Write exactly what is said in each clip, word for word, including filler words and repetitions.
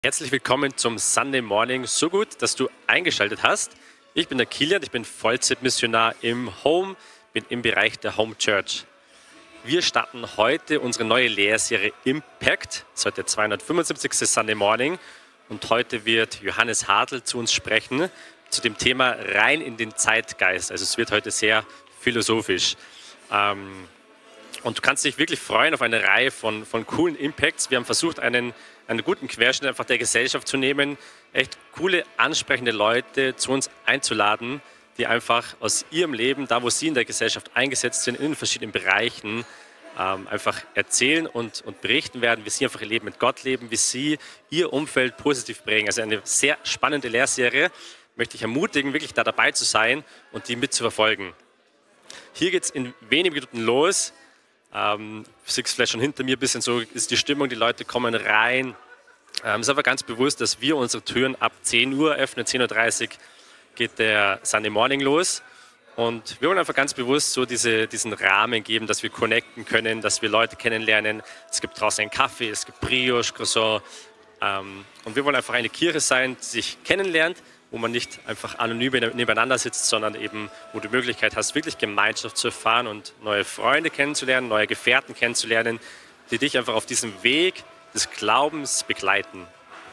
Herzlich willkommen zum Sunday Morning. So gut, dass du eingeschaltet hast. Ich bin der Kilian, ich bin Vollzeitmissionar im Home, bin im Bereich der Home Church. Wir starten heute unsere neue Lehrserie Impact. Das ist heute der zweihundertfünfundsiebzigste Sunday Morning und heute wird Johannes Hartl zu uns sprechen zu dem Thema rein in den Zeitgeist. Also es wird heute sehr philosophisch. Ähm, Und du kannst dich wirklich freuen auf eine Reihe von, von coolen Impacts. Wir haben versucht, einen, einen guten Querschnitt einfach der Gesellschaft zu nehmen, echt coole, ansprechende Leute zu uns einzuladen, die einfach aus ihrem Leben, da wo sie in der Gesellschaft eingesetzt sind, in den verschiedenen Bereichen, ähm, einfach erzählen und, und berichten werden, wie sie einfach ihr Leben mit Gott leben, wie sie ihr Umfeld positiv prägen. Also eine sehr spannende Lehrserie. Möchte ich ermutigen, wirklich da dabei zu sein und die mitzuverfolgen. Hier geht es in wenigen Minuten los. Ähm, siehst vielleicht schon hinter mir ein bisschen so, ist die Stimmung, die Leute kommen rein. Ähm, es ist aber ganz bewusst, dass wir unsere Türen ab zehn Uhr öffnen, zehn Uhr dreißig geht der Sunday Morning los. Und wir wollen einfach ganz bewusst so diese, diesen Rahmen geben, dass wir connecten können, dass wir Leute kennenlernen. Es gibt draußen einen Kaffee, es gibt Brioche, Croissant. Ähm, und wir wollen einfach eine Kirche sein, die sich kennenlernt, wo man nicht einfach anonym nebeneinander sitzt, sondern eben, wo du die Möglichkeit hast, wirklich Gemeinschaft zu erfahren und neue Freunde kennenzulernen, neue Gefährten kennenzulernen, die dich einfach auf diesem Weg des Glaubens begleiten.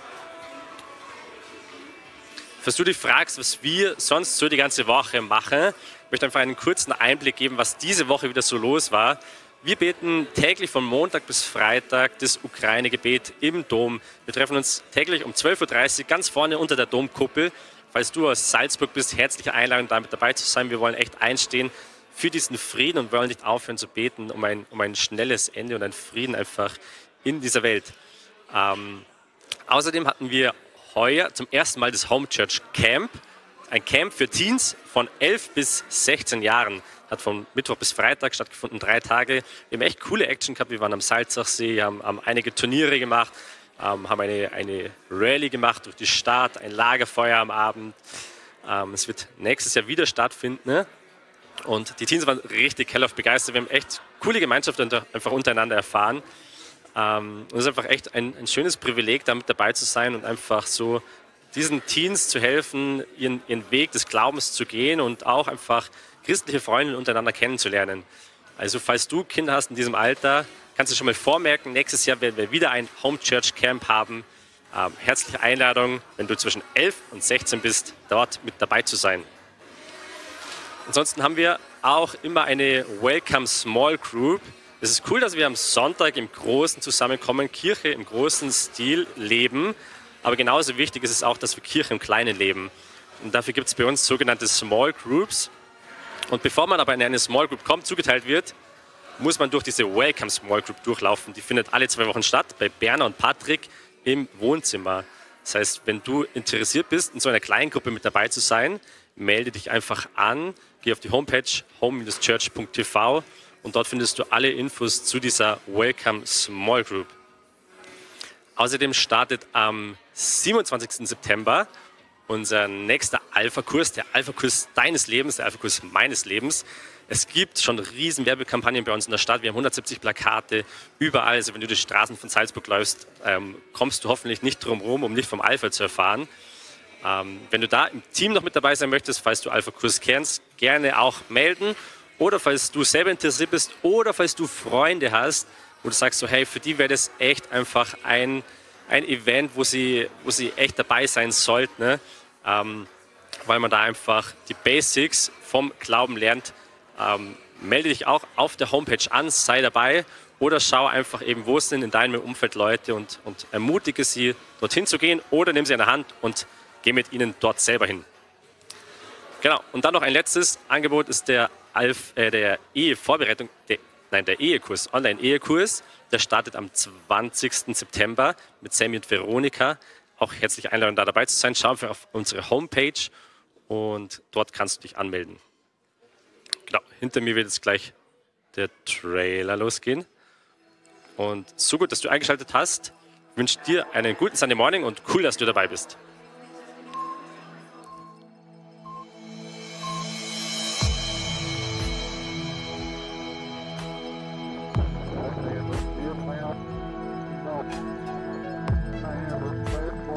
Falls du dich fragst, was wir sonst so die ganze Woche machen, ich möchte einfach einen kurzen Einblick geben, was diese Woche wieder so los war. Wir beten täglich von Montag bis Freitag das Ukraine-Gebet im Dom. Wir treffen uns täglich um zwölf Uhr dreißig ganz vorne unter der Domkuppel. Falls du aus Salzburg bist, herzliche Einladung, damit dabei zu sein. Wir wollen echt einstehen für diesen Frieden und wollen nicht aufhören zu beten, um ein, um ein schnelles Ende und einen Frieden einfach in dieser Welt. Ähm, außerdem hatten wir heuer zum ersten Mal das Home Church Camp. Ein Camp für Teens von elf bis sechzehn Jahren. Hat von Mittwoch bis Freitag stattgefunden, drei Tage. Wir haben echt coole Action gehabt. Wir waren am Salzachsee, haben, haben einige Turniere gemacht, ähm, haben eine, eine Rallye gemacht durch die Stadt, ein Lagerfeuer am Abend. Ähm, es wird nächstes Jahr wieder stattfinden. Ne? Und die Teens waren richtig hellauf begeistert. Wir haben echt coole Gemeinschaft unter, einfach untereinander erfahren. Ähm, und es ist einfach echt ein, ein schönes Privileg, damit dabei zu sein und einfach so diesen Teens zu helfen, ihren, ihren Weg des Glaubens zu gehen und auch einfach christliche Freunde untereinander kennenzulernen. Also falls du Kinder hast in diesem Alter, kannst du schon mal vormerken, nächstes Jahr werden wir wieder ein Home Church Camp haben. Ähm, herzliche Einladung, wenn du zwischen elf und sechzehn bist, dort mit dabei zu sein. Ansonsten haben wir auch immer eine Welcome Small Group. Es ist cool, dass wir am Sonntag im Großen zusammenkommen, Kirche im großen Stil leben. Aber genauso wichtig ist es auch, dass wir Kirche im Kleinen leben. Und dafür gibt es bei uns sogenannte Small Groups. Und bevor man aber in eine Small Group kommt, zugeteilt wird, muss man durch diese Welcome Small Group durchlaufen. Die findet alle zwei Wochen statt, bei Berner und Patrick im Wohnzimmer. Das heißt, wenn du interessiert bist, in so einer kleinen Gruppe mit dabei zu sein, melde dich einfach an, geh auf die Homepage home Bindestrich church Punkt t v und dort findest du alle Infos zu dieser Welcome Small Group. Außerdem startet am siebenundzwanzigsten September unser nächster Alpha-Kurs, der Alpha-Kurs deines Lebens, der Alpha-Kurs meines Lebens. Es gibt schon riesen Werbekampagnen bei uns in der Stadt. Wir haben hundertsiebzig Plakate überall. Also wenn du die Straßen von Salzburg läufst, ähm, kommst du hoffentlich nicht drum herum, um nicht vom Alpha zu erfahren. Ähm, wenn du da im Team noch mit dabei sein möchtest, falls du Alpha-Kurs kennst, gerne auch melden. Oder falls du selber interessiert bist oder falls du Freunde hast, wo du sagst, so, hey, für die wäre das echt einfach ein, ein Event, wo sie, wo sie echt dabei sein sollten, ne? ähm, weil man da einfach die Basics vom Glauben lernt. Ähm, melde dich auch auf der Homepage an, sei dabei oder schau einfach eben, wo sind in deinem Umfeld Leute und, und ermutige sie, dorthin zu gehen oder nimm sie an der Hand und geh mit ihnen dort selber hin. Genau, und dann noch ein letztes Angebot ist der, Alf, äh, der Ehevorbereitung, der Nein, der Ehekurs, Online-Ehekurs, der startet am zwanzigsten September mit Sammy und Veronika. Auch herzliche Einladung, da dabei zu sein. Schau einfach auf unsere Homepage und dort kannst du dich anmelden. Genau, hinter mir wird jetzt gleich der Trailer losgehen. Und so gut, dass du eingeschaltet hast. Ich wünsche dir einen guten Sunday Morning und cool, dass du dabei bist. I have a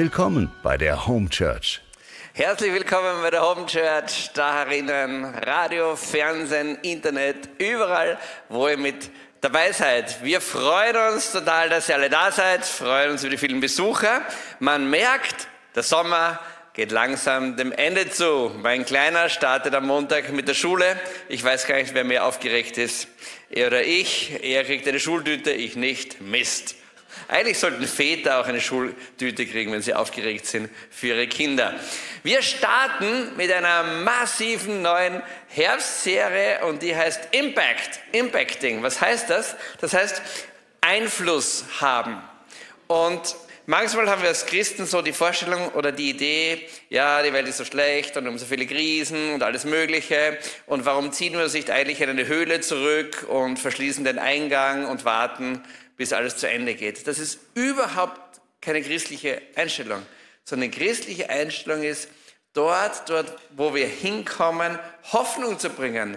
Willkommen bei der Home Church. Herzlich willkommen bei der Home Church, da herinnen, Radio, Fernsehen, Internet, überall, wo ihr mit dabei seid. Wir freuen uns total, dass ihr alle da seid, freuen uns über die vielen Besucher. Man merkt, der Sommer geht langsam dem Ende zu. Mein Kleiner startet am Montag mit der Schule. Ich weiß gar nicht, wer mehr aufgeregt ist. Er oder ich. Er kriegt eine Schultüte, ich nicht. Mist. Eigentlich sollten Väter auch eine Schultüte kriegen, wenn sie aufgeregt sind für ihre Kinder. Wir starten mit einer massiven neuen Herbstserie und die heißt Impact. Impacting. Was heißt das? Das heißt Einfluss haben. Und manchmal haben wir als Christen so die Vorstellung oder die Idee, ja, die Welt ist so schlecht und wir haben so viele Krisen und alles Mögliche. Und warum ziehen wir uns nicht eigentlich in eine Höhle zurück und verschließen den Eingang und warten, bis alles zu Ende geht? Das ist überhaupt keine christliche Einstellung, sondern eine christliche Einstellung ist, dort, dort, wo wir hinkommen, Hoffnung zu bringen,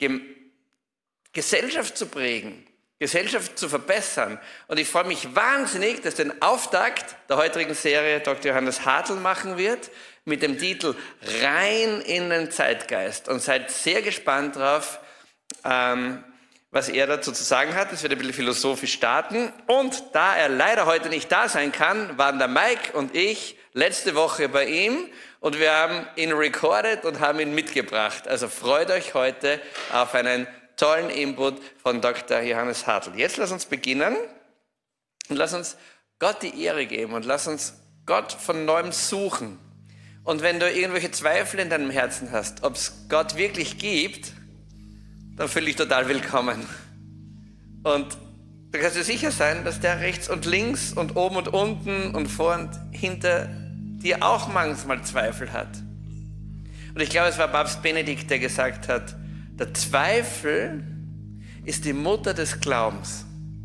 Gesellschaft zu prägen, Gesellschaft zu verbessern. Und ich freue mich wahnsinnig, dass den Auftakt der heutigen Serie Doktor Johannes Hartl machen wird, mit dem Titel Rein in den Zeitgeist. Und seid sehr gespannt drauf, ähm, was er dazu zu sagen hat. Es wird ein bisschen philosophisch starten. Und da er leider heute nicht da sein kann, waren der Mike und ich letzte Woche bei ihm und wir haben ihn recorded und haben ihn mitgebracht. Also freut euch heute auf einen tollen Input von Doktor Johannes Hartl. Jetzt lass uns beginnen und lass uns Gott die Ehre geben und lass uns Gott von Neuem suchen. Und wenn du irgendwelche Zweifel in deinem Herzen hast, ob es Gott wirklich gibt, dann fühle ich total willkommen. Und du kannst dir sicher sein, dass der rechts und links und oben und unten und vor und hinter dir auch manchmal Zweifel hat. Und ich glaube, es war Papst Benedikt, der gesagt hat, der Zweifel ist die Mutter des Glaubens.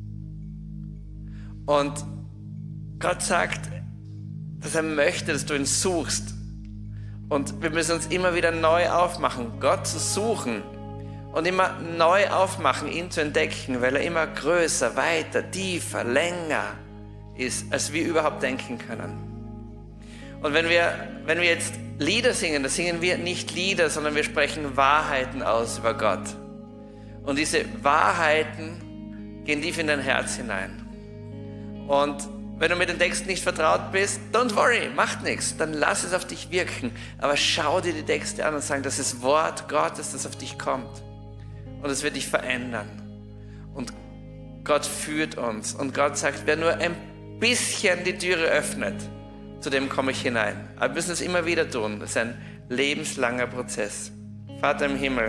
Und Gott sagt, dass er möchte, dass du ihn suchst. Und wir müssen uns immer wieder neu aufmachen, Gott zu suchen und immer neu aufmachen, ihn zu entdecken, weil er immer größer, weiter, tiefer, länger ist, als wir überhaupt denken können. Und wenn wir, wenn wir jetzt Lieder singen, dann singen wir nicht Lieder, sondern wir sprechen Wahrheiten aus über Gott. Und diese Wahrheiten gehen tief in dein Herz hinein. Und wenn du mit den Texten nicht vertraut bist, don't worry, macht nichts, dann lass es auf dich wirken. Aber schau dir die Texte an und sag, das ist Wort Gottes, das auf dich kommt. Und es wird dich verändern. Und Gott führt uns. Und Gott sagt, wer nur ein bisschen die Türe öffnet, zu dem komme ich hinein. Aber wir müssen es immer wieder tun. Das ist ein lebenslanger Prozess. Vater im Himmel,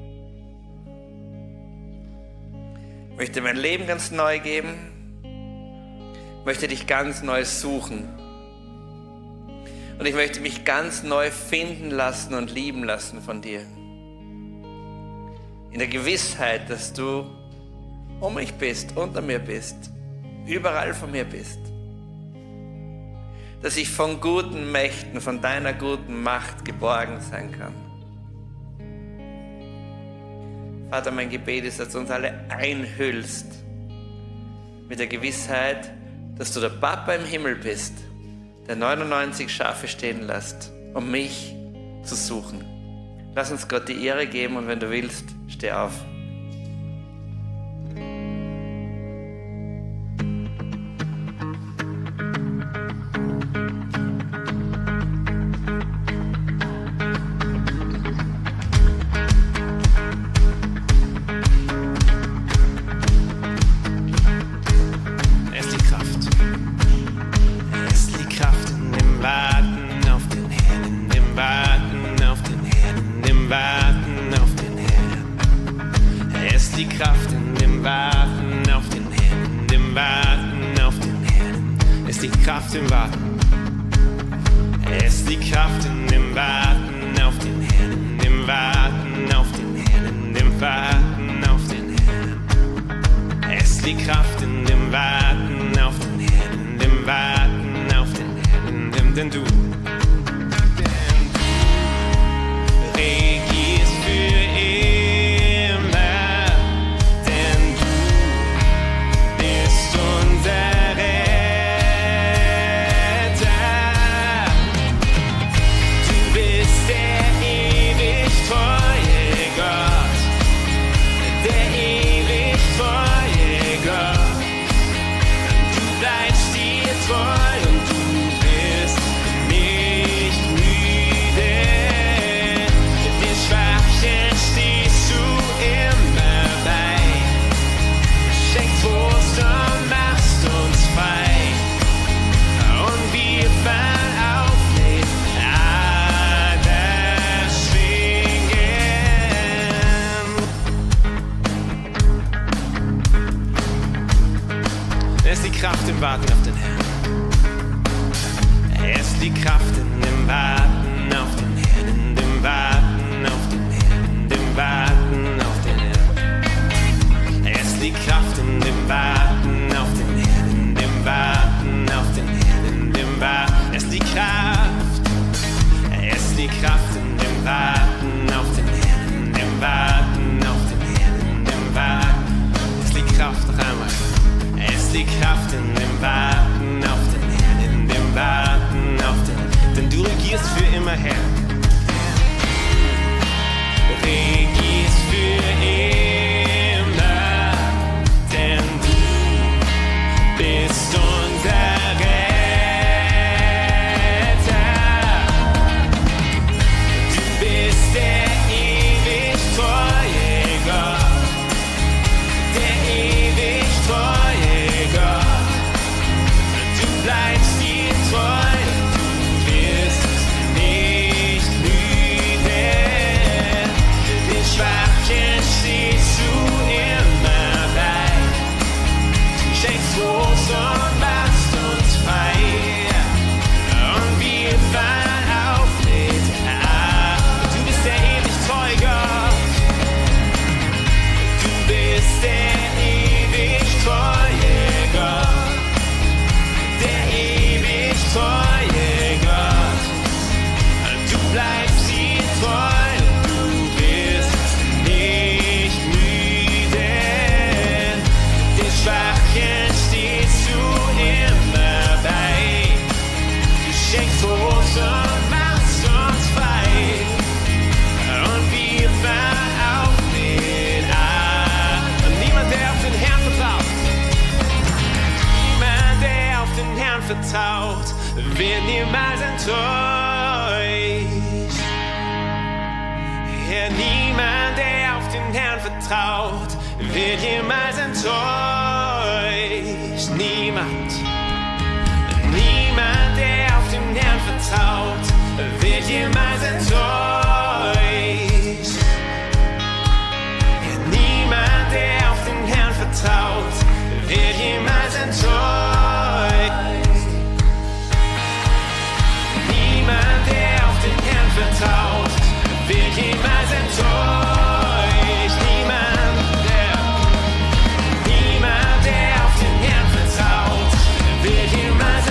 ich möchte mein Leben ganz neu geben. Ich möchte dich ganz neu suchen. Und ich möchte mich ganz neu finden lassen und lieben lassen von dir. In der Gewissheit, dass du um mich bist, unter mir bist, überall von mir bist. Dass ich von guten Mächten, von deiner guten Macht geborgen sein kann. Vater, mein Gebet ist, dass du uns alle einhüllst mit der Gewissheit, dass du der Papa im Himmel bist, der neunundneunzig Schafe stehen lässt, um mich zu suchen. Lass uns Gott die Ehre geben und wenn du willst, steh auf. Unser Retter. Kraft im Warten auf den Herrn. Es liegt Kraft in dem Warten auf den Herrn, in dem Warten auf den Herrn, in dem Warten auf den Herrn. Es liegt Kraft in dem Warten auf den Herrn, in dem Warten auf den Herrn, in dem Warten. Es liegt Kraft, es liegt Kraft in dem Warten auf den Herrn, in dem Warten auf den Herrn, in dem Warten. Es liegt Kraft noch einmal. Es liegt Kraft in dem Warten auf den Herrn, in dem Warten auf den Herrn, denn du regierst für immer, Herr. Regierst für immer, denn du bist unser Retter. Du bist der ewig treue Gott, der ewig treue Gott. Du bleibst dir treu, du wirst nicht müde. Den Schwachen stehst du immer bei. Du schenkst groß und machst uns frei. Und wir fahren auf mit ab. Du bist der ewig treue Gott. Du bist der ewig treue Gott. Der ewig treue Gott. Du bleibst dir treu, du wirst nicht müde. Den Schwachen stehst du immer bei. Du schenkst Trost und machst uns frei. Und wir fahren auf mit ab. Und niemand, der auf den Herrn vertraut, niemand, der auf den Herrn vertraut, wird niemals enttäuscht. Ja, niemand, der auf den Herrn vertraut, wird jemals enttäuscht. Niemand, niemand, der auf den Herrn vertraut, wird jemals enttäuscht. Ja, niemand, der auf den Herrn vertraut, wird jemals enttäuscht. Niemand, der auf den Herrn vertraut, wird jemals enttäuscht. Niemand, der, niemand, der auf den Herrn vertraut, wird jemals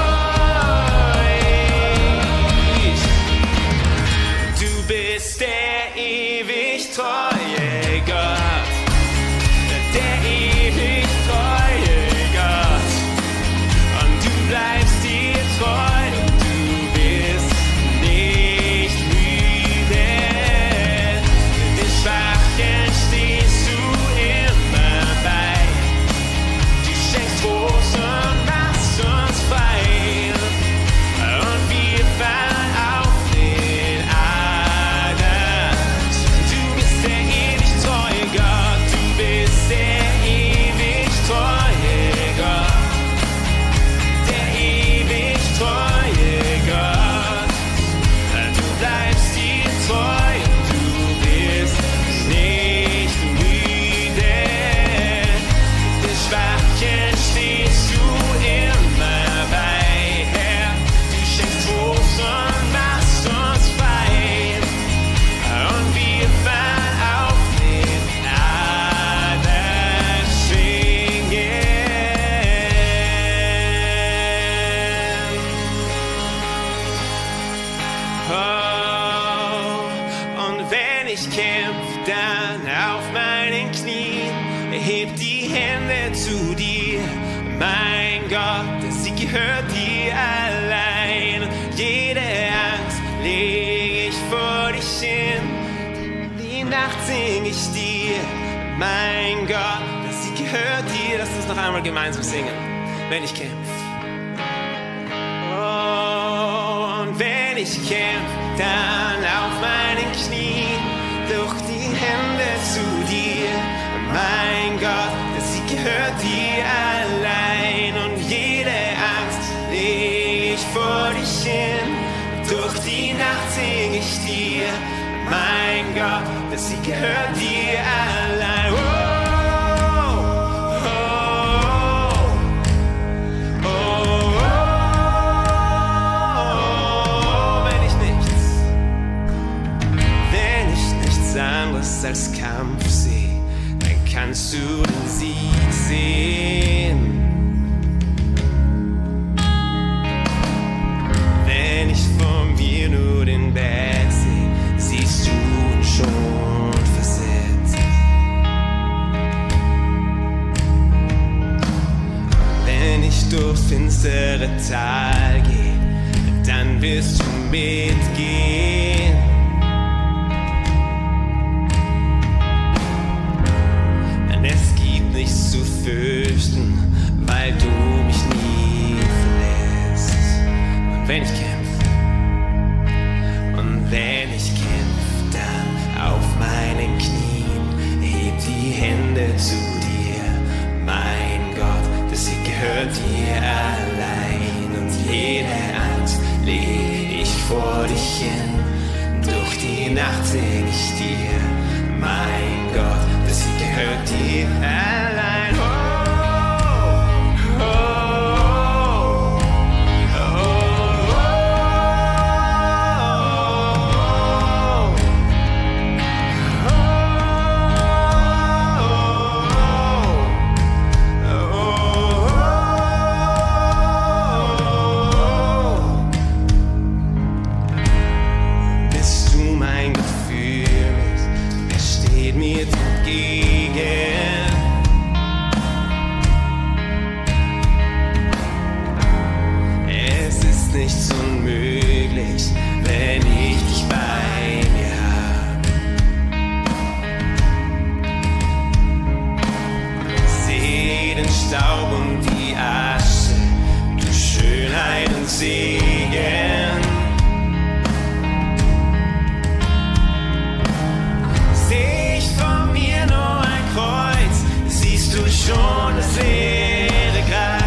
enttäuscht. Du bist der ewig treue Gott, der ewig treue Gott. Und du bleibst dir treu, du wirst nicht müde. Den Schwachen stehst du immer bei. Du schenkst Trost und machst uns frei. Und wir fahren auf den Adern. Du bist der ewig treue Gott, du bist der ewig treue Gott. Der ewig treue Gott. Du bleibst dir treu, du wirst nicht müde. Den Schwachen stehst du immer bei, Herr. Du schenkst Trost und machst uns frei. Und wir fahren auf den Adern schwingen. Oh, und wenn ich kämpf, dann auf meinen Knien, heb die Hände zu dir. Mein Gott, der Sieg gehört dir allein. Jede Angst leg ich vor dich hin. Die Nacht sing ich dir. Mein Gott, der Sieg gehört dir. Lass uns noch einmal gemeinsam singen, wenn ich kämpf. Oh, und wenn ich kämpf, dann auf meinen Knien, durch die Hände zu dir. Mein Gott, der Sieg gehört dir allein. Und jede Angst leg ich vor dich hin. Durch die Nacht sing ich dir. Mein Gott, der Sieg gehört dir allein. Oh, oh, oh. als Kampfsee, dann kannst du den Sieg sehen. Wenn ich vor mir nur den Berg sehe, siehst du ihn schon versetzt. Wenn ich durchs finstere Tal gehe, dann wirst du mitgehen. Denn es gibt nichts zu fürchten, weil du mich nie verlässt. Und wenn ich kämpfe, und wenn ich kämpfe, dann auf meinen Knien, heb die Hände zu dir, mein Gott, das Sieg gehört dir allein. Und jede Angst leg ich vor dich hin, durch die Nacht sing ich dir, mein Gott, das Sieg gehört dir allein. Oh, oh, oh, bist du mein Gefühl, wer steht mir entgegen? Es ist nichts unmöglich, wenn ich dich bei mir hab. Seh den Staub und die Asche, du Schönheit und Segen. Seh ich vor mir nur ein Kreuz, siehst du schon das leere Grab.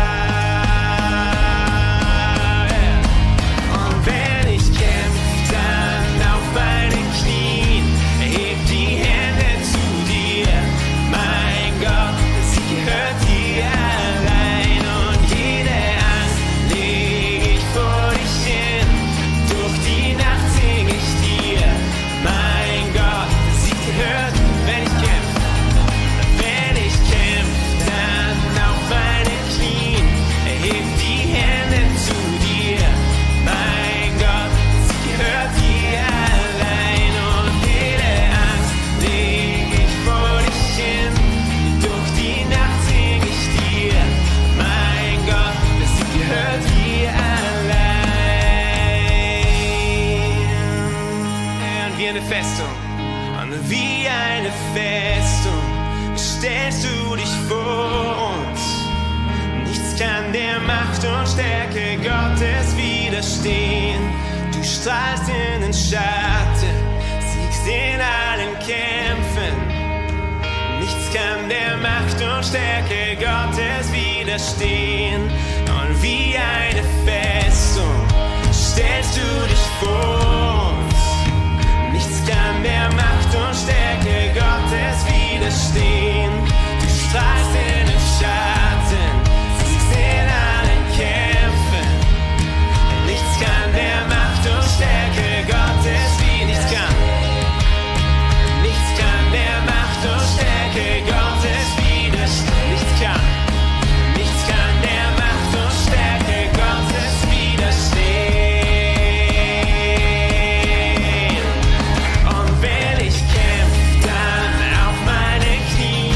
Und wenn ich kämpf, dann auf meinen Knien, heb die Hände zu dir, mein Gott, das Sieg gehört dir allein. Und jede Angst leg ich vor dich hin, durch die Nacht sing ich dir, mein Gott, das Sieg gehört, wenn ich kämpf. Wenn ich kämpf, dann auf meinen Knien, erheb die Hände zu dir, mein Gott, sie gehört dir allein. Und jede Angst leg ich vor dich hin, durch die Nacht sing ich dir, mein Gott, sie gehört dir allein. Und wie eine Festung, und wie eine Festung stellst du dich vor uns. Nichts kann der Macht und Stärke Gottes widerstehen. Du strahlst in den Schatten, siegst in allen Kämpfen. Nichts kann der Macht und Stärke Gottes widerstehen. Und wie eine Festung stellst du dich vor uns. Nichts kann der Macht und Stärke Gottes widerstehen. Du strahlst in den Schatten, siegst in allen Kämpfen. Nichts kann der Macht und Stärke Gottes wie nichts kann. Nichts kann der Macht und Stärke Gottes widerstehen. Nichts kann. Nichts kann der Macht und Stärke Gottes widerstehen. Und wenn ich kämpf, dann auf meinen Knien.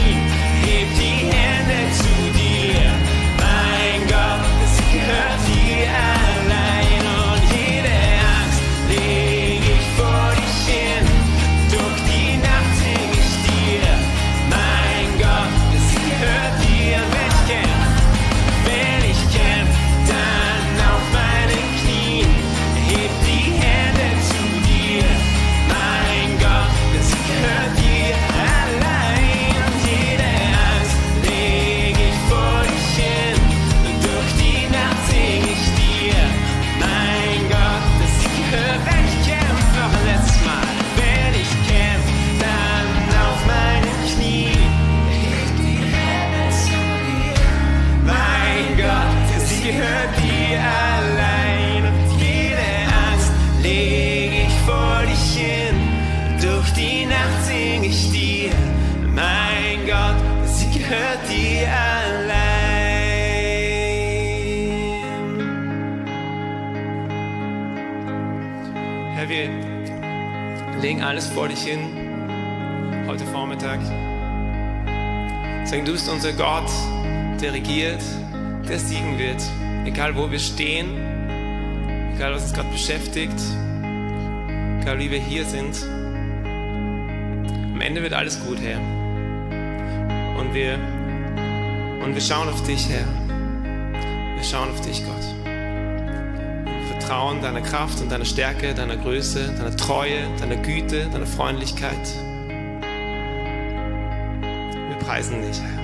gehört dir allein. Herr, wir legen alles vor dich hin, heute Vormittag. Sagen, du bist unser Gott, der regiert, der siegen wird. Egal wo wir stehen, egal was uns gerade beschäftigt, egal wie wir hier sind. Am Ende wird alles gut, Herr. Und wir, und wir schauen auf dich, Herr. Wir schauen auf dich, Gott. Wir vertrauen deiner Kraft und deiner Stärke, deiner Größe, deiner Treue, deiner Güte, deiner Freundlichkeit. Wir preisen dich, Herr.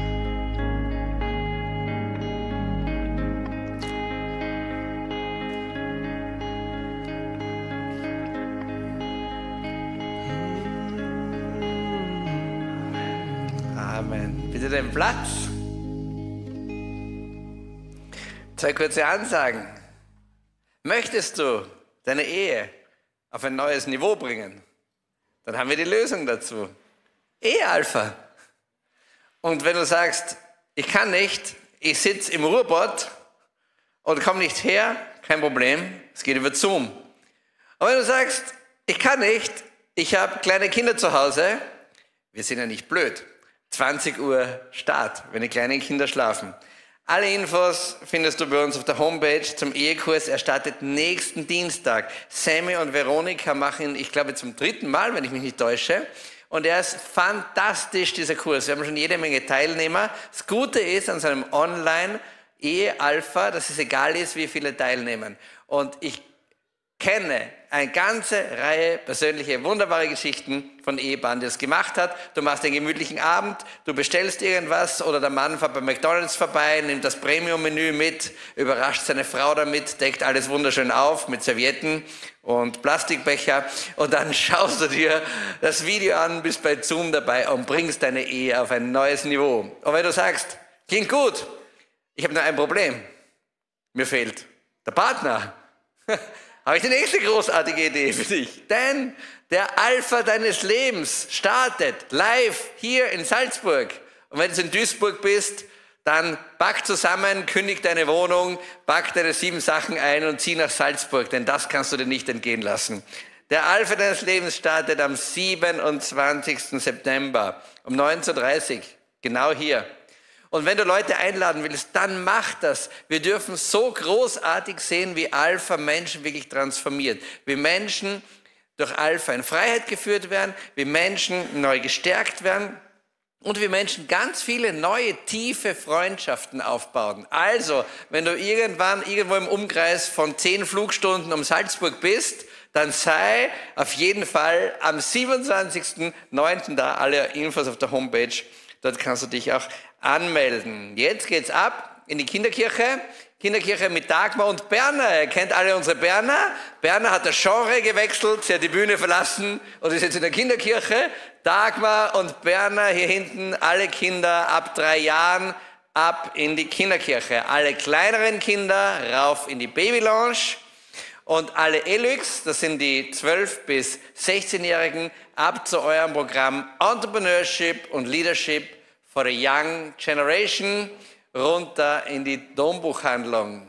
Amen. Bitte den Platz. Zwei kurze Ansagen. Möchtest du deine Ehe auf ein neues Niveau bringen? Dann haben wir die Lösung dazu. Ehe-Alpha. Und wenn du sagst, ich kann nicht, ich sitze im Ruhrpott und komme nicht her, kein Problem, es geht über Zoom. Und wenn du sagst, ich kann nicht, ich habe kleine Kinder zu Hause, wir sind ja nicht blöd. zwanzig Uhr Start, wenn die kleinen Kinder schlafen. Alle Infos findest du bei uns auf der Homepage zum Ehekurs. Er startet nächsten Dienstag. Sammy und Veronika machen ihn, ich glaube, zum dritten Mal, wenn ich mich nicht täusche. Und er ist fantastisch, dieser Kurs. Wir haben schon jede Menge Teilnehmer. Das Gute ist an so einem Online-Ehe-Alpha, dass es egal ist, wie viele teilnehmen. Und ich kenne eine ganze Reihe persönliche, wunderbare Geschichten von Ehepaaren, die das gemacht hat. Du machst einen gemütlichen Abend, du bestellst irgendwas oder der Mann fährt bei McDonald's vorbei, nimmt das Premium-Menü mit, überrascht seine Frau damit, deckt alles wunderschön auf mit Servietten und Plastikbecher und dann schaust du dir das Video an, bist bei Zoom dabei und bringst deine Ehe auf ein neues Niveau. Und wenn du sagst, klingt gut, ich habe nur ein Problem, mir fehlt der Partner, habe ich die nächste großartige Idee für dich. Denn der Alpha deines Lebens startet live hier in Salzburg. Und wenn du in Duisburg bist, dann pack zusammen, kündig deine Wohnung, pack deine sieben Sachen ein und zieh nach Salzburg, denn das kannst du dir nicht entgehen lassen. Der Alpha deines Lebens startet am siebenundzwanzigsten September um neunzehn Uhr dreißig, genau hier. Und wenn du Leute einladen willst, dann mach das. Wir dürfen so großartig sehen, wie Alpha Menschen wirklich transformiert. Wie Menschen durch Alpha in Freiheit geführt werden, wie Menschen neu gestärkt werden und wie Menschen ganz viele neue, tiefe Freundschaften aufbauen. Also, wenn du irgendwann irgendwo im Umkreis von zehn Flugstunden um Salzburg bist, dann sei auf jeden Fall am siebenundzwanzigsten neunten da. Alle Infos auf der Homepage. Dort kannst du dich auch anmelden. Jetzt geht's ab in die Kinderkirche. Kinderkirche mit Dagmar und Berner. Ihr kennt alle unsere Berner. Berner hat das Genre gewechselt, sie hat die Bühne verlassen und ist jetzt in der Kinderkirche. Dagmar und Berner hier hinten, alle Kinder ab drei Jahren, ab in die Kinderkirche. Alle kleineren Kinder rauf in die Babylounge. Und alle Elux, das sind die zwölf- bis sechzehnjährigen, ab zu eurem Programm Entrepreneurship und Leadership for the Young Generation, runter in die Dombuchhandlung.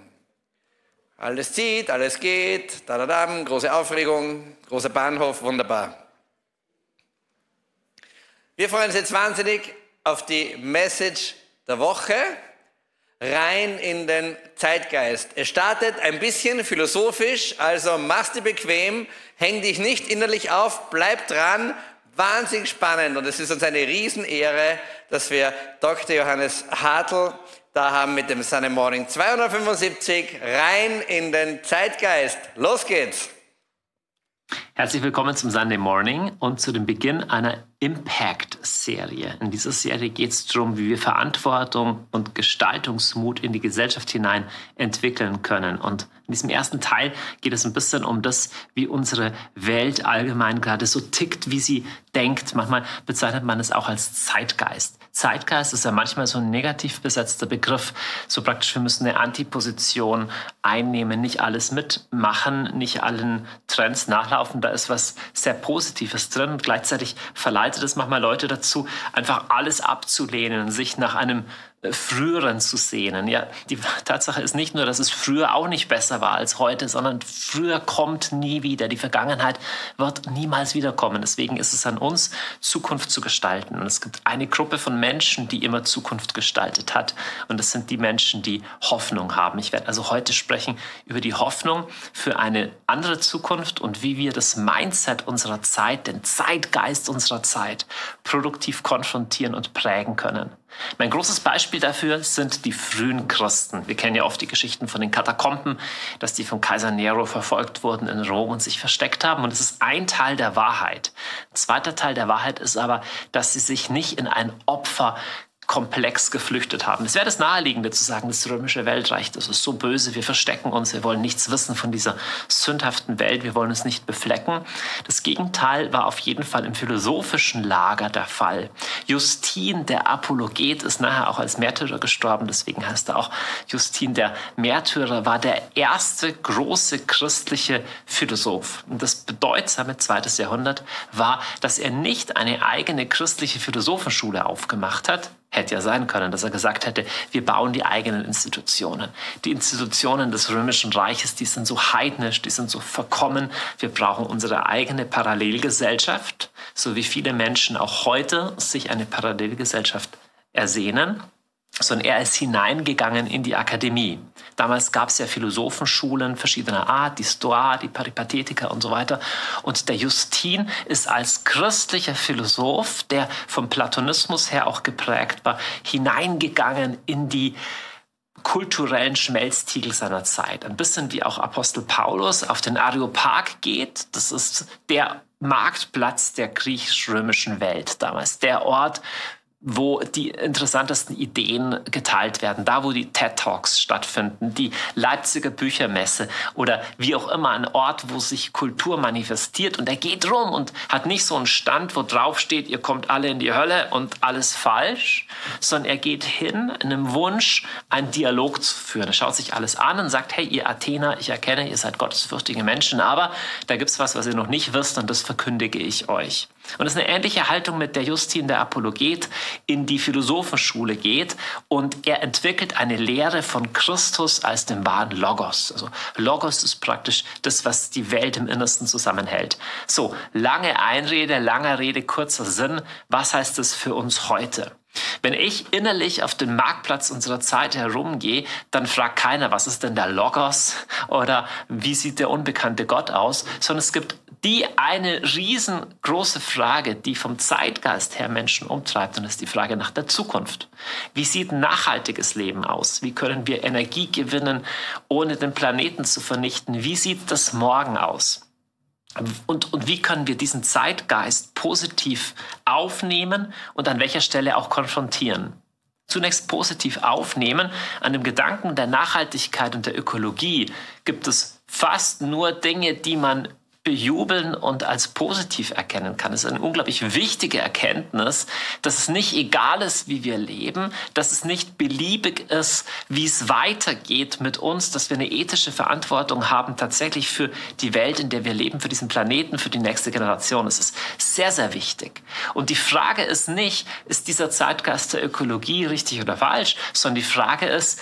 Alles zieht, alles geht, da, da, da, große Aufregung, großer Bahnhof, wunderbar. Wir freuen uns jetzt wahnsinnig auf die Message der Woche. Rein in den Zeitgeist. Es startet ein bisschen philosophisch, also mach's dir bequem, häng dich nicht innerlich auf, bleib dran, wahnsinnig spannend und es ist uns eine Riesenehre, dass wir Doktor Johannes Hartl da haben mit dem Sunday Morning zweihundertfünfundsiebzig, rein in den Zeitgeist. Los geht's! Herzlich willkommen zum Sunday Morning und zu dem Beginn einer Impact-Serie. In dieser Serie geht es darum, wie wir Verantwortung und Gestaltungsmut in die Gesellschaft hinein entwickeln können. Und in diesem ersten Teil geht es ein bisschen um das, wie unsere Welt allgemein gerade so tickt, wie sie denkt. Manchmal bezeichnet man es auch als Zeitgeist. Zeitgeist ist ja manchmal so ein negativ besetzter Begriff. So praktisch, wir müssen eine Antiposition einnehmen, nicht alles mitmachen, nicht allen Trends nachlaufen. da ist was sehr Positives drin. Und gleichzeitig verleitet es manchmal Leute dazu, einfach alles abzulehnen und sich nach einem Früheren zu sehnen. Ja, die Tatsache ist nicht nur, dass es früher auch nicht besser war als heute, sondern früher kommt nie wieder. Die Vergangenheit wird niemals wiederkommen. Deswegen ist es an uns, Zukunft zu gestalten. Und es gibt eine Gruppe von Menschen, die immer Zukunft gestaltet hat. Und das sind die Menschen, die Hoffnung haben. Ich werde also heute sprechen über die Hoffnung für eine andere Zukunft und wie wir das Mindset unserer Zeit, den Zeitgeist unserer Zeit produktiv konfrontieren und prägen können. Mein großes Beispiel dafür sind die frühen Christen. Wir kennen ja oft die Geschichten von den Katakomben, dass die vom Kaiser Nero verfolgt wurden in Rom und sich versteckt haben. Und es ist ein Teil der Wahrheit. Ein zweiter Teil der Wahrheit ist aber, dass sie sich nicht in ein Opfer Komplex geflüchtet haben. Es wäre das Naheliegende zu sagen, das römische Weltreich, das ist so böse, wir verstecken uns, wir wollen nichts wissen von dieser sündhaften Welt, wir wollen es nicht beflecken. Das Gegenteil war auf jeden Fall im philosophischen Lager der Fall. Justin, der Apologet, ist nachher auch als Märtyrer gestorben, deswegen heißt er auch Justin der Märtyrer, war der erste große christliche Philosoph. Und das bedeutsame zweites Jahrhundert war, dass er nicht eine eigene christliche Philosophenschule aufgemacht hat. Hätte ja sein können, dass er gesagt hätte, wir bauen die eigenen Institutionen. Die Institutionen des Römischen Reiches, die sind so heidnisch, die sind so verkommen. Wir brauchen unsere eigene Parallelgesellschaft, so wie viele Menschen auch heute sich eine Parallelgesellschaft ersehnen. Sondern er ist hineingegangen in die Akademie. Damals gab es ja Philosophenschulen verschiedener Art, die Stoa, die Peripathetiker und so weiter. Und der Justin ist als christlicher Philosoph, der vom Platonismus her auch geprägt war, hineingegangen in die kulturellen Schmelztiegel seiner Zeit. Ein bisschen wie auch Apostel Paulus auf den Areopag geht. Das ist der Marktplatz der griechisch-römischen Welt damals. Der Ort, wo die interessantesten Ideen geteilt werden, da wo die TED-Talks stattfinden, die Leipziger Büchermesse oder wie auch immer, ein Ort, wo sich Kultur manifestiert. Und er geht rum und hat nicht so einen Stand, wo drauf steht, ihr kommt alle in die Hölle und alles falsch, sondern er geht hin in einem Wunsch, einen Dialog zu führen. Er schaut sich alles an und sagt, hey, ihr Athener, ich erkenne, ihr seid gottesfürchtige Menschen, aber da gibt's was, was ihr noch nicht wisst und das verkündige ich euch. Und das ist eine ähnliche Haltung, mit der Justin, der Apologet, in die Philosophenschule geht und er entwickelt eine Lehre von Christus als dem wahren Logos. Also Logos ist praktisch das, was die Welt im Innersten zusammenhält. So, lange Einrede, langer Rede, kurzer Sinn. Was heißt das für uns heute? Wenn ich innerlich auf den Marktplatz unserer Zeit herumgehe, dann fragt keiner, was ist denn der Logos oder wie sieht der unbekannte Gott aus, sondern es gibt die eine riesengroße Frage, die vom Zeitgeist her Menschen umtreibt, und das ist die Frage nach der Zukunft. Wie sieht ein nachhaltiges Leben aus? Wie können wir Energie gewinnen, ohne den Planeten zu vernichten? Wie sieht das morgen aus? Und, und wie können wir diesen Zeitgeist positiv aufnehmen und an welcher Stelle auch konfrontieren? Zunächst positiv aufnehmen. An dem Gedanken der Nachhaltigkeit und der Ökologie gibt es fast nur Dinge, die man bejubeln und als positiv erkennen kann. Es ist eine unglaublich wichtige Erkenntnis, dass es nicht egal ist, wie wir leben, dass es nicht beliebig ist, wie es weitergeht mit uns, dass wir eine ethische Verantwortung haben tatsächlich für die Welt, in der wir leben, für diesen Planeten, für die nächste Generation. Es ist sehr, sehr wichtig. Und die Frage ist nicht, ist dieser Zeitgeist der Ökologie richtig oder falsch, sondern die Frage ist,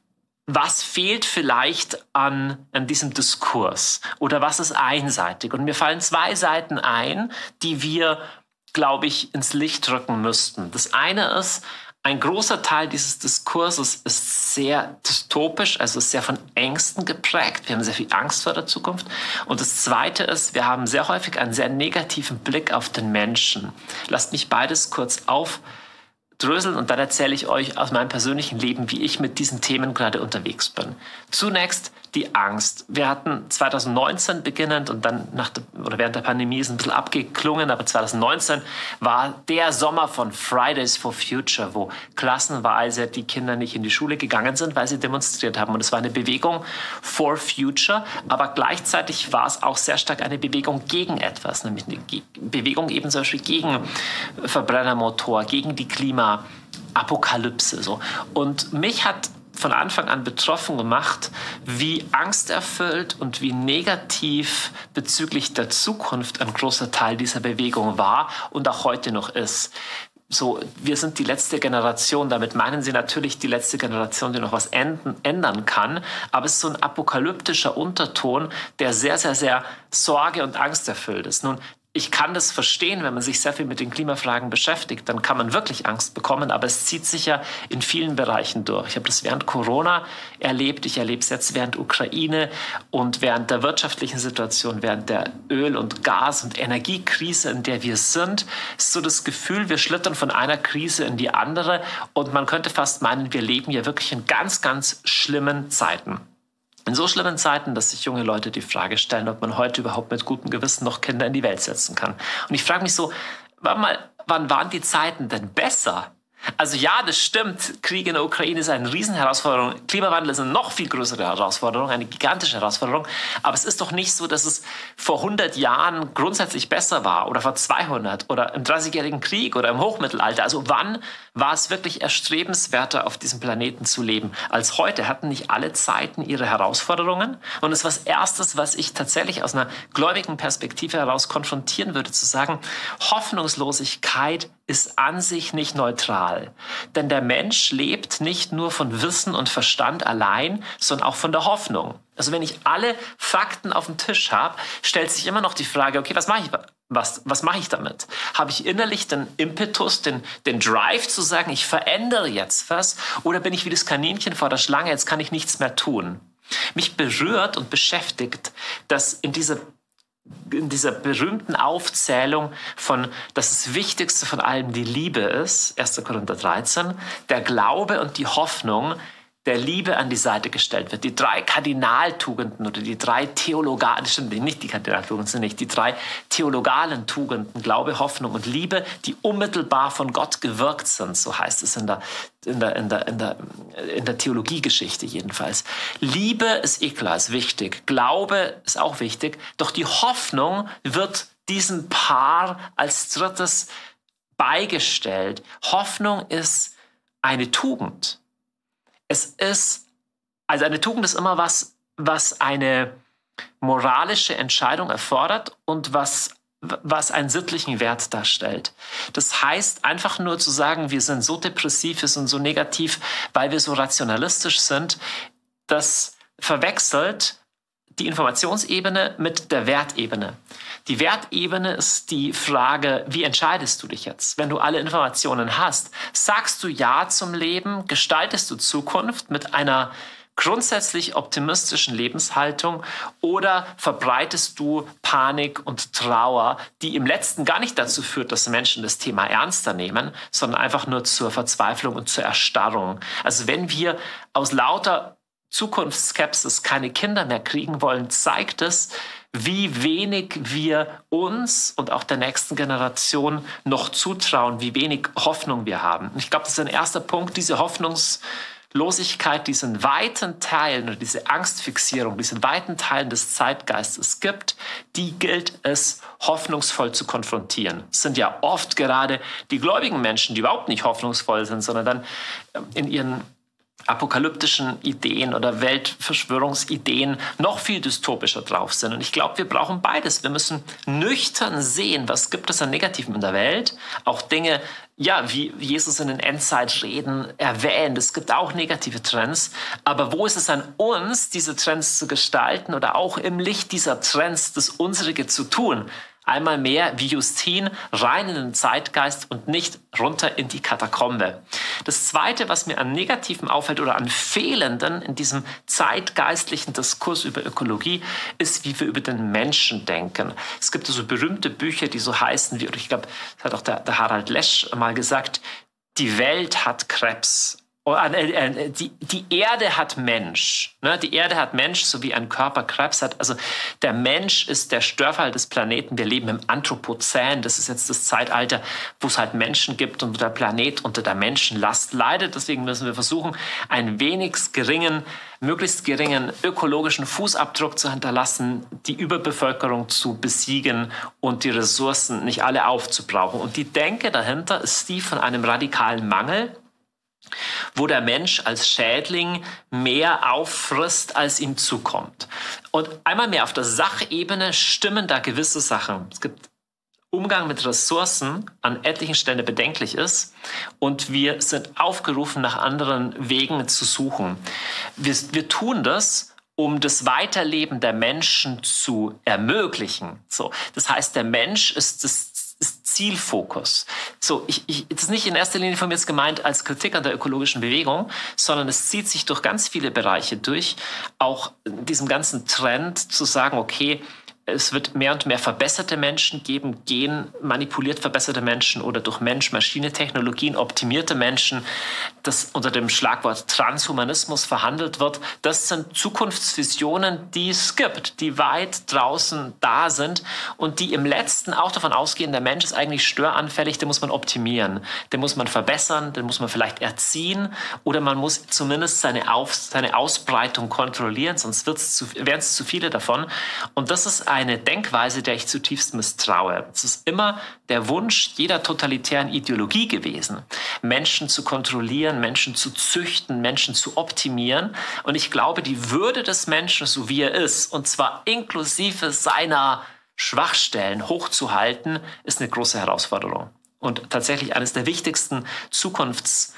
was fehlt vielleicht an, an diesem Diskurs oder was ist einseitig? Und mir fallen zwei Seiten ein, die wir, glaube ich, ins Licht rücken müssten. Das eine ist, ein großer Teil dieses Diskurses ist sehr dystopisch, also ist sehr von Ängsten geprägt. Wir haben sehr viel Angst vor der Zukunft. Und das Zweite ist, wir haben sehr häufig einen sehr negativen Blick auf den Menschen. Lasst mich beides kurz auf. Dröseln und dann erzähle ich euch aus meinem persönlichen Leben, wie ich mit diesen Themen gerade unterwegs bin. Zunächst die Angst. Wir hatten zwanzig neunzehn beginnend und dann nach der, oder während der Pandemie ist ein bisschen abgeklungen, aber zwanzig neunzehn war der Sommer von Fridays for Future, wo klassenweise die Kinder nicht in die Schule gegangen sind, weil sie demonstriert haben. Und es war eine Bewegung for Future, aber gleichzeitig war es auch sehr stark eine Bewegung gegen etwas, nämlich eine Bewegung eben zum Beispiel gegen Verbrennermotor, gegen die Klimaapokalypse. So. Und mich hat von Anfang an betroffen gemacht, wie angsterfüllt und wie negativ bezüglich der Zukunft ein großer Teil dieser Bewegung war und auch heute noch ist. So, wir sind die letzte Generation, damit meinen sie natürlich die letzte Generation, die noch was ändern kann, aber es ist so ein apokalyptischer Unterton, der sehr, sehr, sehr Sorge und Angst erfüllt ist. Nun, ich kann das verstehen, wenn man sich sehr viel mit den Klimafragen beschäftigt, dann kann man wirklich Angst bekommen, aber es zieht sich ja in vielen Bereichen durch. Ich habe das während Corona erlebt, ich erlebe es jetzt während Ukraine und während der wirtschaftlichen Situation, während der Öl- und Gas- und Energiekrise, in der wir sind, ist so das Gefühl, wir schlittern von einer Krise in die andere und man könnte fast meinen, wir leben ja wirklich in ganz, ganz schlimmen Zeiten. In so schlimmen Zeiten, dass sich junge Leute die Frage stellen, ob man heute überhaupt mit gutem Gewissen noch Kinder in die Welt setzen kann. Und ich frage mich so, warte mal, wann waren die Zeiten denn besser? Also ja, das stimmt, Krieg in der Ukraine ist eine Riesenherausforderung, Klimawandel ist eine noch viel größere Herausforderung, eine gigantische Herausforderung, aber es ist doch nicht so, dass es vor hundert Jahren grundsätzlich besser war oder vor zweihundert oder im dreißigjährigen Krieg oder im Hochmittelalter. Also wann war es wirklich erstrebenswerter, auf diesem Planeten zu leben als heute? Hatten nicht alle Zeiten ihre Herausforderungen? Und das ist was Erstes, was ich tatsächlich aus einer gläubigen Perspektive heraus konfrontieren würde, zu sagen, Hoffnungslosigkeit ist an sich nicht neutral. Denn der Mensch lebt nicht nur von Wissen und Verstand allein, sondern auch von der Hoffnung. Also wenn ich alle Fakten auf dem Tisch habe, stellt sich immer noch die Frage, okay, was mache ich, was, was mache ich damit? Habe ich innerlich den Impetus, den, den Drive zu sagen, ich verändere jetzt was? Oder bin ich wie das Kaninchen vor der Schlange, jetzt kann ich nichts mehr tun? Mich berührt und beschäftigt, dass in dieser in dieser berühmten Aufzählung von, dass das Wichtigste von allem die Liebe ist, erster Korinther dreizehn, der Glaube und die Hoffnung der Liebe an die Seite gestellt wird. Die drei Kardinaltugenden oder die drei theologalen, stimmt nicht, die Kardinaltugenden sind nicht, die drei theologalen Tugenden, Glaube, Hoffnung und Liebe, die unmittelbar von Gott gewirkt sind, so heißt es in der, in der, in der, in der, in der Theologiegeschichte jedenfalls. Liebe ist eh klar, ist wichtig. Glaube ist auch wichtig. Doch die Hoffnung wird diesem Paar als drittes beigestellt. Hoffnung ist eine Tugend. Es ist, also eine Tugend ist immer was, was eine moralische Entscheidung erfordert und was, was einen sittlichen Wert darstellt. Das heißt, einfach nur zu sagen, wir sind so depressiv, wir sind so negativ, weil wir so rationalistisch sind, das verwechselt die Informationsebene mit der Wertebene. Die Wertebene ist die Frage, wie entscheidest du dich jetzt? Wenn du alle Informationen hast, sagst du Ja zum Leben, gestaltest du Zukunft mit einer grundsätzlich optimistischen Lebenshaltung oder verbreitest du Panik und Trauer, die im Letzten gar nicht dazu führt, dass Menschen das Thema ernster nehmen, sondern einfach nur zur Verzweiflung und zur Erstarrung. Also wenn wir aus lauter Zukunftsskepsis keine Kinder mehr kriegen wollen, zeigt es, wie wenig wir uns und auch der nächsten Generation noch zutrauen, wie wenig Hoffnung wir haben. Und ich glaube, das ist ein erster Punkt, diese Hoffnungslosigkeit, diesen weiten Teilen oder diese Angstfixierung, diesen weiten Teilen des Zeitgeistes gibt, die gilt es hoffnungsvoll zu konfrontieren. Es sind ja oft gerade die gläubigen Menschen, die überhaupt nicht hoffnungsvoll sind, sondern dann in ihren apokalyptischen Ideen oder Weltverschwörungsideen noch viel dystopischer drauf sind. Und ich glaube, wir brauchen beides. Wir müssen nüchtern sehen, was gibt es an Negativen in der Welt. Auch Dinge, ja, wie Jesus in den Endzeitreden erwähnt. Es gibt auch negative Trends. Aber wo ist es an uns, diese Trends zu gestalten oder auch im Licht dieser Trends das Unsrige zu tun? Einmal mehr wie Justin rein in den Zeitgeist und nicht runter in die Katakombe. Das Zweite, was mir an Negativen auffällt oder an Fehlenden in diesem zeitgeistlichen Diskurs über Ökologie, ist, wie wir über den Menschen denken. Es gibt so berühmte Bücher, die so heißen, wie, ich glaube, das hat auch der, der Harald Lesch mal gesagt, die Welt hat Krebs. Die, die Erde hat Mensch. Ne? Die Erde hat Mensch, so wie ein Körper Krebs hat. Also der Mensch ist der Störfall des Planeten. Wir leben im Anthropozän. Das ist jetzt das Zeitalter, wo es halt Menschen gibt und der Planet unter der Menschenlast leidet. Deswegen müssen wir versuchen, einen wenig geringen, möglichst geringen ökologischen Fußabdruck zu hinterlassen, die Überbevölkerung zu besiegen und die Ressourcen nicht alle aufzubrauchen. Und die Denke dahinter ist die von einem radikalen Mangel, wo der Mensch als Schädling mehr auffrisst, als ihm zukommt. Und einmal mehr auf der Sachebene stimmen da gewisse Sachen. Es gibt Umgang mit Ressourcen an etlichen Stellen der bedenklich ist und wir sind aufgerufen, nach anderen Wegen zu suchen. Wir, wir tun das, um das Weiterleben der Menschen zu ermöglichen. So, das heißt, der Mensch ist das ist Zielfokus. So, ich, ich, das ist nicht in erster Linie von mir jetzt gemeint als Kritik an der ökologischen Bewegung, sondern es zieht sich durch ganz viele Bereiche durch, auch diesem ganzen Trend zu sagen, okay, es wird mehr und mehr verbesserte Menschen geben, genmanipuliert verbesserte Menschen oder durch Mensch-Maschine-Technologien optimierte Menschen, das unter dem Schlagwort Transhumanismus verhandelt wird. Das sind Zukunftsvisionen, die es gibt, die weit draußen da sind und die im Letzten auch davon ausgehen, der Mensch ist eigentlich störanfällig, den muss man optimieren, den muss man verbessern, den muss man vielleicht erziehen oder man muss zumindest seine, Auf, seine Ausbreitung kontrollieren, sonst wären es zu viele davon. Und das ist eine Denkweise, der ich zutiefst misstraue. Es ist immer der Wunsch jeder totalitären Ideologie gewesen, Menschen zu kontrollieren, Menschen zu züchten, Menschen zu optimieren. Und ich glaube, die Würde des Menschen, so wie er ist, und zwar inklusive seiner Schwachstellen hochzuhalten, ist eine große Herausforderung. Und tatsächlich eines der wichtigsten Zukunfts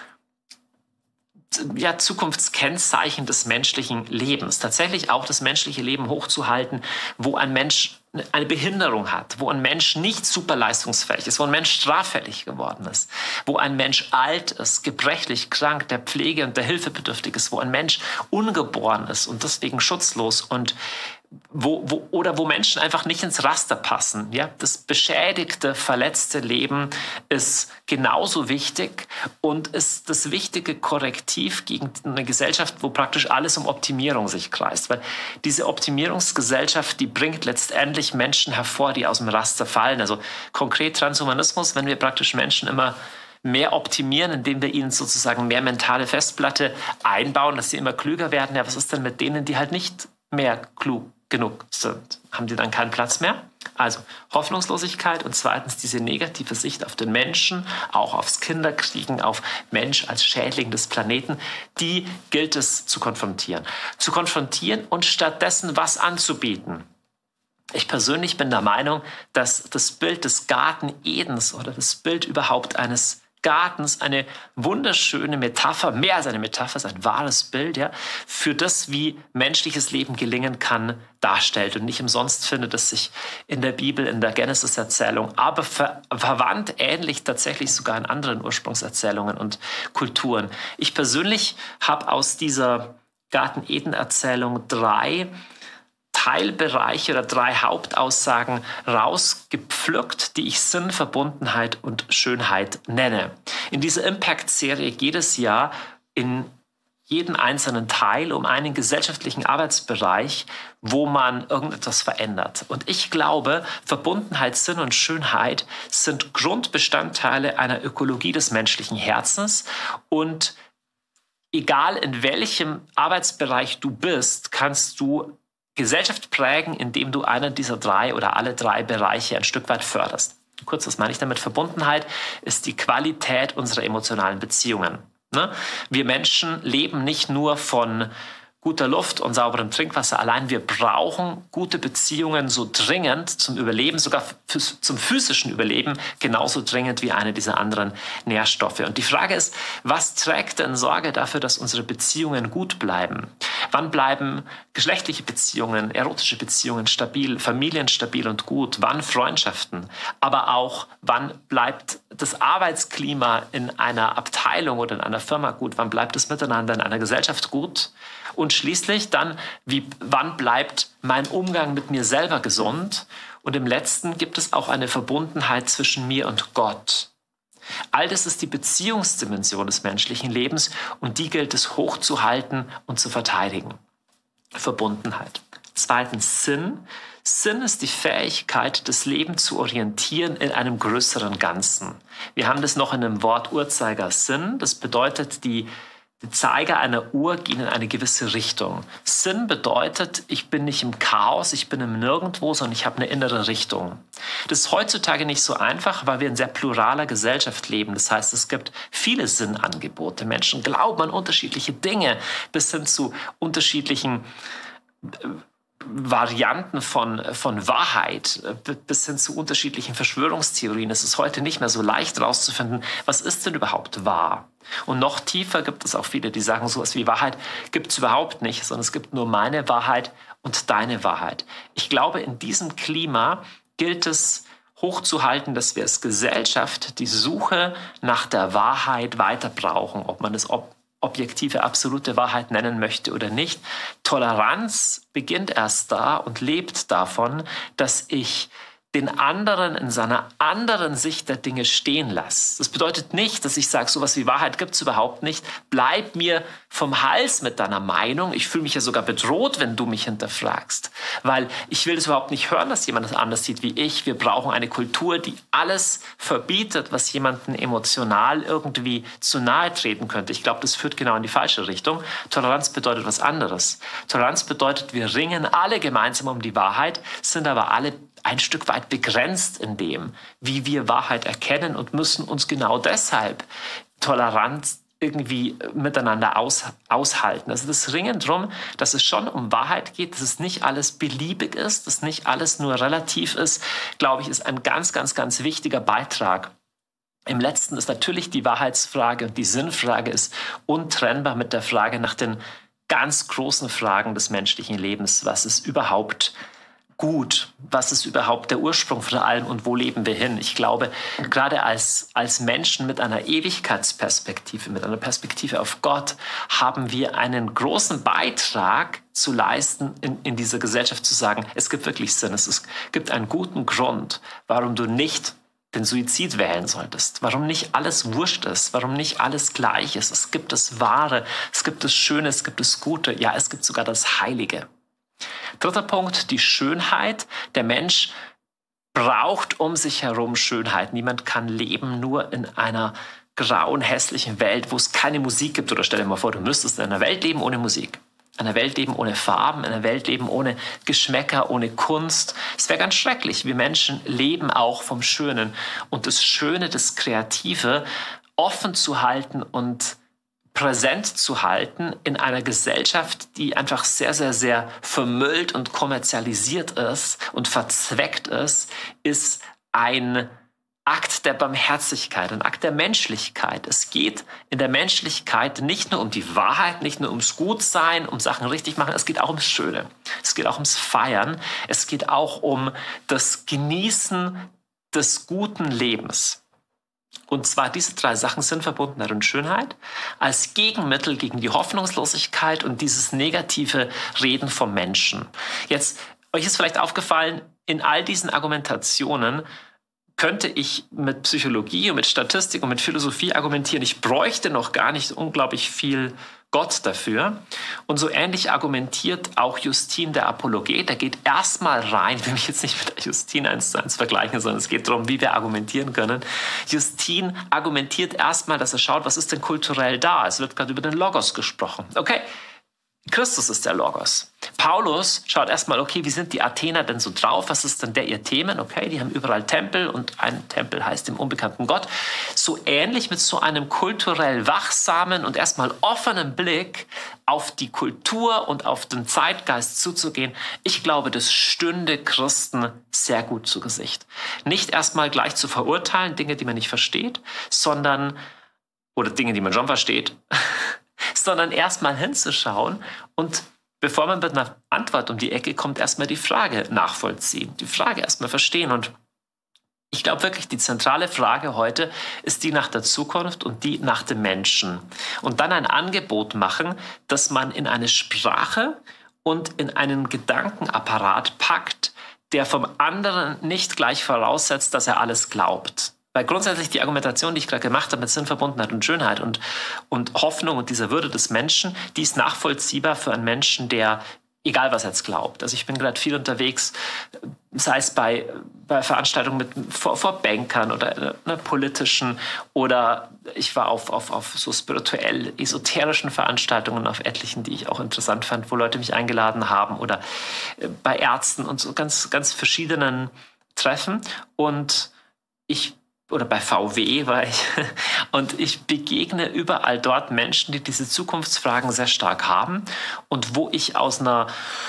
Ja, Zukunftskennzeichen des menschlichen Lebens. Tatsächlich auch das menschliche Leben hochzuhalten, wo ein Mensch eine Behinderung hat, wo ein Mensch nicht super leistungsfähig ist, wo ein Mensch straffällig geworden ist, wo ein Mensch alt ist, gebrechlich, krank, der Pflege und der Hilfe bedürftig ist, wo ein Mensch ungeboren ist und deswegen schutzlos und Wo, wo, oder wo Menschen einfach nicht ins Raster passen. Ja? Das beschädigte, verletzte Leben ist genauso wichtig und ist das wichtige Korrektiv gegen eine Gesellschaft, wo praktisch alles um Optimierung sich kreist. Weil diese Optimierungsgesellschaft, die bringt letztendlich Menschen hervor, die aus dem Raster fallen. Also konkret Transhumanismus, wenn wir praktisch Menschen immer mehr optimieren, indem wir ihnen sozusagen mehr mentale Festplatte einbauen, dass sie immer klüger werden. Ja, was ist denn mit denen, die halt nicht mehr klug genug sind? Haben die dann keinen Platz mehr? Also Hoffnungslosigkeit und zweitens diese negative Sicht auf den Menschen, auch aufs Kinderkriegen, auf Mensch als Schädling des Planeten, die gilt es zu konfrontieren. Zu konfrontieren und stattdessen was anzubieten. Ich persönlich bin der Meinung, dass das Bild des Garten Edens oder das Bild überhaupt eines Gartens eine wunderschöne Metapher, mehr als eine Metapher, ist ein wahres Bild, ja, für das, wie menschliches Leben gelingen kann, darstellt. Und nicht umsonst findet es sich in der Bibel, in der Genesis-Erzählung, aber ver verwandt ähnlich tatsächlich sogar in anderen Ursprungserzählungen und Kulturen. Ich persönlich habe aus dieser Garten-Eden-Erzählung drei Teilbereiche oder drei Hauptaussagen rausgepflückt, die ich Sinn, Verbundenheit und Schönheit nenne. In dieser Impact-Serie geht es ja in jedem einzelnen Teil um einen gesellschaftlichen Arbeitsbereich, wo man irgendetwas verändert. Und ich glaube, Verbundenheit, Sinn und Schönheit sind Grundbestandteile einer Ökologie des menschlichen Herzens und egal in welchem Arbeitsbereich du bist, kannst du Gesellschaft prägen, indem du einen dieser drei oder alle drei Bereiche ein Stück weit förderst. Kurz, was meine ich damit? Verbundenheit ist die Qualität unserer emotionalen Beziehungen. Ne? Wir Menschen leben nicht nur von guter Luft und sauberem Trinkwasser allein. Wir brauchen gute Beziehungen so dringend zum Überleben, sogar zum physischen Überleben, genauso dringend wie eine dieser anderen Nährstoffe. Und die Frage ist, was trägt denn Sorge dafür, dass unsere Beziehungen gut bleiben? Wann bleiben geschlechtliche Beziehungen, erotische Beziehungen stabil, Familien stabil und gut? Wann Freundschaften? Aber auch, wann bleibt das Arbeitsklima in einer Abteilung oder in einer Firma gut? Wann bleibt das Miteinander in einer Gesellschaft gut? Und schließlich dann, wie, wann bleibt mein Umgang mit mir selber gesund? Und im Letzten gibt es auch eine Verbundenheit zwischen mir und Gott. All das ist die Beziehungsdimension des menschlichen Lebens und die gilt es hochzuhalten und zu verteidigen. Verbundenheit. Zweitens Sinn. Sinn ist die Fähigkeit, das Leben zu orientieren in einem größeren Ganzen. Wir haben das noch in dem Wort Uhrzeigersinn. Das bedeutet die Die Zeiger einer Uhr gehen in eine gewisse Richtung. Sinn bedeutet, ich bin nicht im Chaos, ich bin im Nirgendwo, sondern ich habe eine innere Richtung. Das ist heutzutage nicht so einfach, weil wir in sehr pluraler Gesellschaft leben. Das heißt, es gibt viele Sinnangebote. Menschen glauben an unterschiedliche Dinge bis hin zu unterschiedlichen Varianten von, von Wahrheit bis hin zu unterschiedlichen Verschwörungstheorien. Es ist heute nicht mehr so leicht herauszufinden, was ist denn überhaupt wahr? Und noch tiefer gibt es auch viele, die sagen, sowas wie Wahrheit gibt es überhaupt nicht, sondern es gibt nur meine Wahrheit und deine Wahrheit. Ich glaube, in diesem Klima gilt es hochzuhalten, dass wir als Gesellschaft die Suche nach der Wahrheit weiter brauchen, ob man es ob objektive, absolute Wahrheit nennen möchte oder nicht. Toleranz beginnt erst da und lebt davon, dass ich den anderen in seiner anderen Sicht der Dinge stehen lasse. Das bedeutet nicht, dass ich sage, sowas wie Wahrheit gibt es überhaupt nicht. Bleib mir vom Hals mit deiner Meinung. Ich fühle mich ja sogar bedroht, wenn du mich hinterfragst. Weil ich will das überhaupt nicht hören, dass jemand das anders sieht wie ich. Wir brauchen eine Kultur, die alles verbietet, was jemanden emotional irgendwie zu nahe treten könnte. Ich glaube, das führt genau in die falsche Richtung. Toleranz bedeutet was anderes. Toleranz bedeutet, wir ringen alle gemeinsam um die Wahrheit, sind aber alle ein Stück weit begrenzt in dem, wie wir Wahrheit erkennen und müssen uns genau deshalb tolerant irgendwie miteinander aus, aushalten. Also das Ringen darum, dass es schon um Wahrheit geht, dass es nicht alles beliebig ist, dass nicht alles nur relativ ist, glaube ich, ist ein ganz, ganz, ganz wichtiger Beitrag. Im Letzten ist natürlich die Wahrheitsfrage und die Sinnfrage ist untrennbar mit der Frage nach den ganz großen Fragen des menschlichen Lebens. Was ist überhaupt gut? Was ist überhaupt der Ursprung von allem und wo leben wir hin? Ich glaube, gerade als, als Menschen mit einer Ewigkeitsperspektive, mit einer Perspektive auf Gott, haben wir einen großen Beitrag zu leisten, in, in dieser Gesellschaft zu sagen, es gibt wirklich Sinn, es ist, gibt einen guten Grund, warum du nicht den Suizid wählen solltest, warum nicht alles wurscht ist, warum nicht alles gleich ist. Es gibt das Wahre, es gibt das Schöne, es gibt das Gute, ja, es gibt sogar das Heilige. Dritter Punkt, die Schönheit. Der Mensch braucht um sich herum Schönheit. Niemand kann leben nur in einer grauen, hässlichen Welt, wo es keine Musik gibt. Oder stell dir mal vor, du müsstest in einer Welt leben ohne Musik. In einer Welt leben ohne Farben, in einer Welt leben ohne Geschmäcker, ohne Kunst. Es wäre ganz schrecklich. Wir Menschen leben auch vom Schönen. Und das Schöne, das Kreative offen zu halten und präsent zu halten in einer Gesellschaft, die einfach sehr, sehr, sehr vermüllt und kommerzialisiert ist und verzweckt ist, ist ein Akt der Barmherzigkeit, ein Akt der Menschlichkeit. Es geht in der Menschlichkeit nicht nur um die Wahrheit, nicht nur ums Gutsein, um Sachen richtig machen, es geht auch ums Schöne. Es geht auch ums Feiern. Es geht auch um das Genießen des guten Lebens. Und zwar diese drei Sachen sind Verbundenheit und Schönheit als Gegenmittel gegen die Hoffnungslosigkeit und dieses negative Reden vom Menschen. Jetzt, euch ist vielleicht aufgefallen, in all diesen Argumentationen könnte ich mit Psychologie und mit Statistik und mit Philosophie argumentieren. Ich bräuchte noch gar nicht unglaublich viel Gott dafür. Und so ähnlich argumentiert auch Justin der Apologet. Der geht erstmal rein, will mich jetzt nicht mit Justin eins zu eins vergleichen, sondern es geht darum, wie wir argumentieren können. Justin argumentiert erstmal, dass er schaut, was ist denn kulturell da? Es wird gerade über den Logos gesprochen. Okay, Christus ist der Logos. Paulus schaut erstmal, okay, wie sind die Athener denn so drauf? Was ist denn der ihr Themen? Okay, die haben überall Tempel und ein Tempel heißt dem unbekannten Gott. So ähnlich mit so einem kulturell wachsamen und erstmal offenen Blick auf die Kultur und auf den Zeitgeist zuzugehen. Ich glaube, das stünde Christen sehr gut zu Gesicht. Nicht erstmal gleich zu verurteilen, Dinge, die man nicht versteht, sondern, oder Dinge, die man schon versteht, sondern erstmal hinzuschauen und bevor man mit einer Antwort um die Ecke kommt, erstmal die Frage nachvollziehen, die Frage erstmal verstehen. Und ich glaube wirklich, die zentrale Frage heute ist die nach der Zukunft und die nach dem Menschen. Und dann ein Angebot machen, dass man in eine Sprache und in einen Gedankenapparat packt, der vom anderen nicht gleich voraussetzt, dass er alles glaubt. Weil grundsätzlich die Argumentation, die ich gerade gemacht habe mit Sinnverbundenheit und Schönheit und, und Hoffnung und dieser Würde des Menschen, die ist nachvollziehbar für einen Menschen, der egal was er jetzt glaubt. Also ich bin gerade viel unterwegs, sei es bei, bei Veranstaltungen mit, vor, vor Bankern oder ne, politischen, oder ich war auf, auf, auf so spirituell esoterischen Veranstaltungen, auf etlichen, die ich auch interessant fand, wo Leute mich eingeladen haben, oder bei Ärzten und so ganz, ganz verschiedenen Treffen. Und ich oder bei V W war ich, und ich begegne überall dort Menschen, die diese Zukunftsfragen sehr stark haben und wo ich aus einer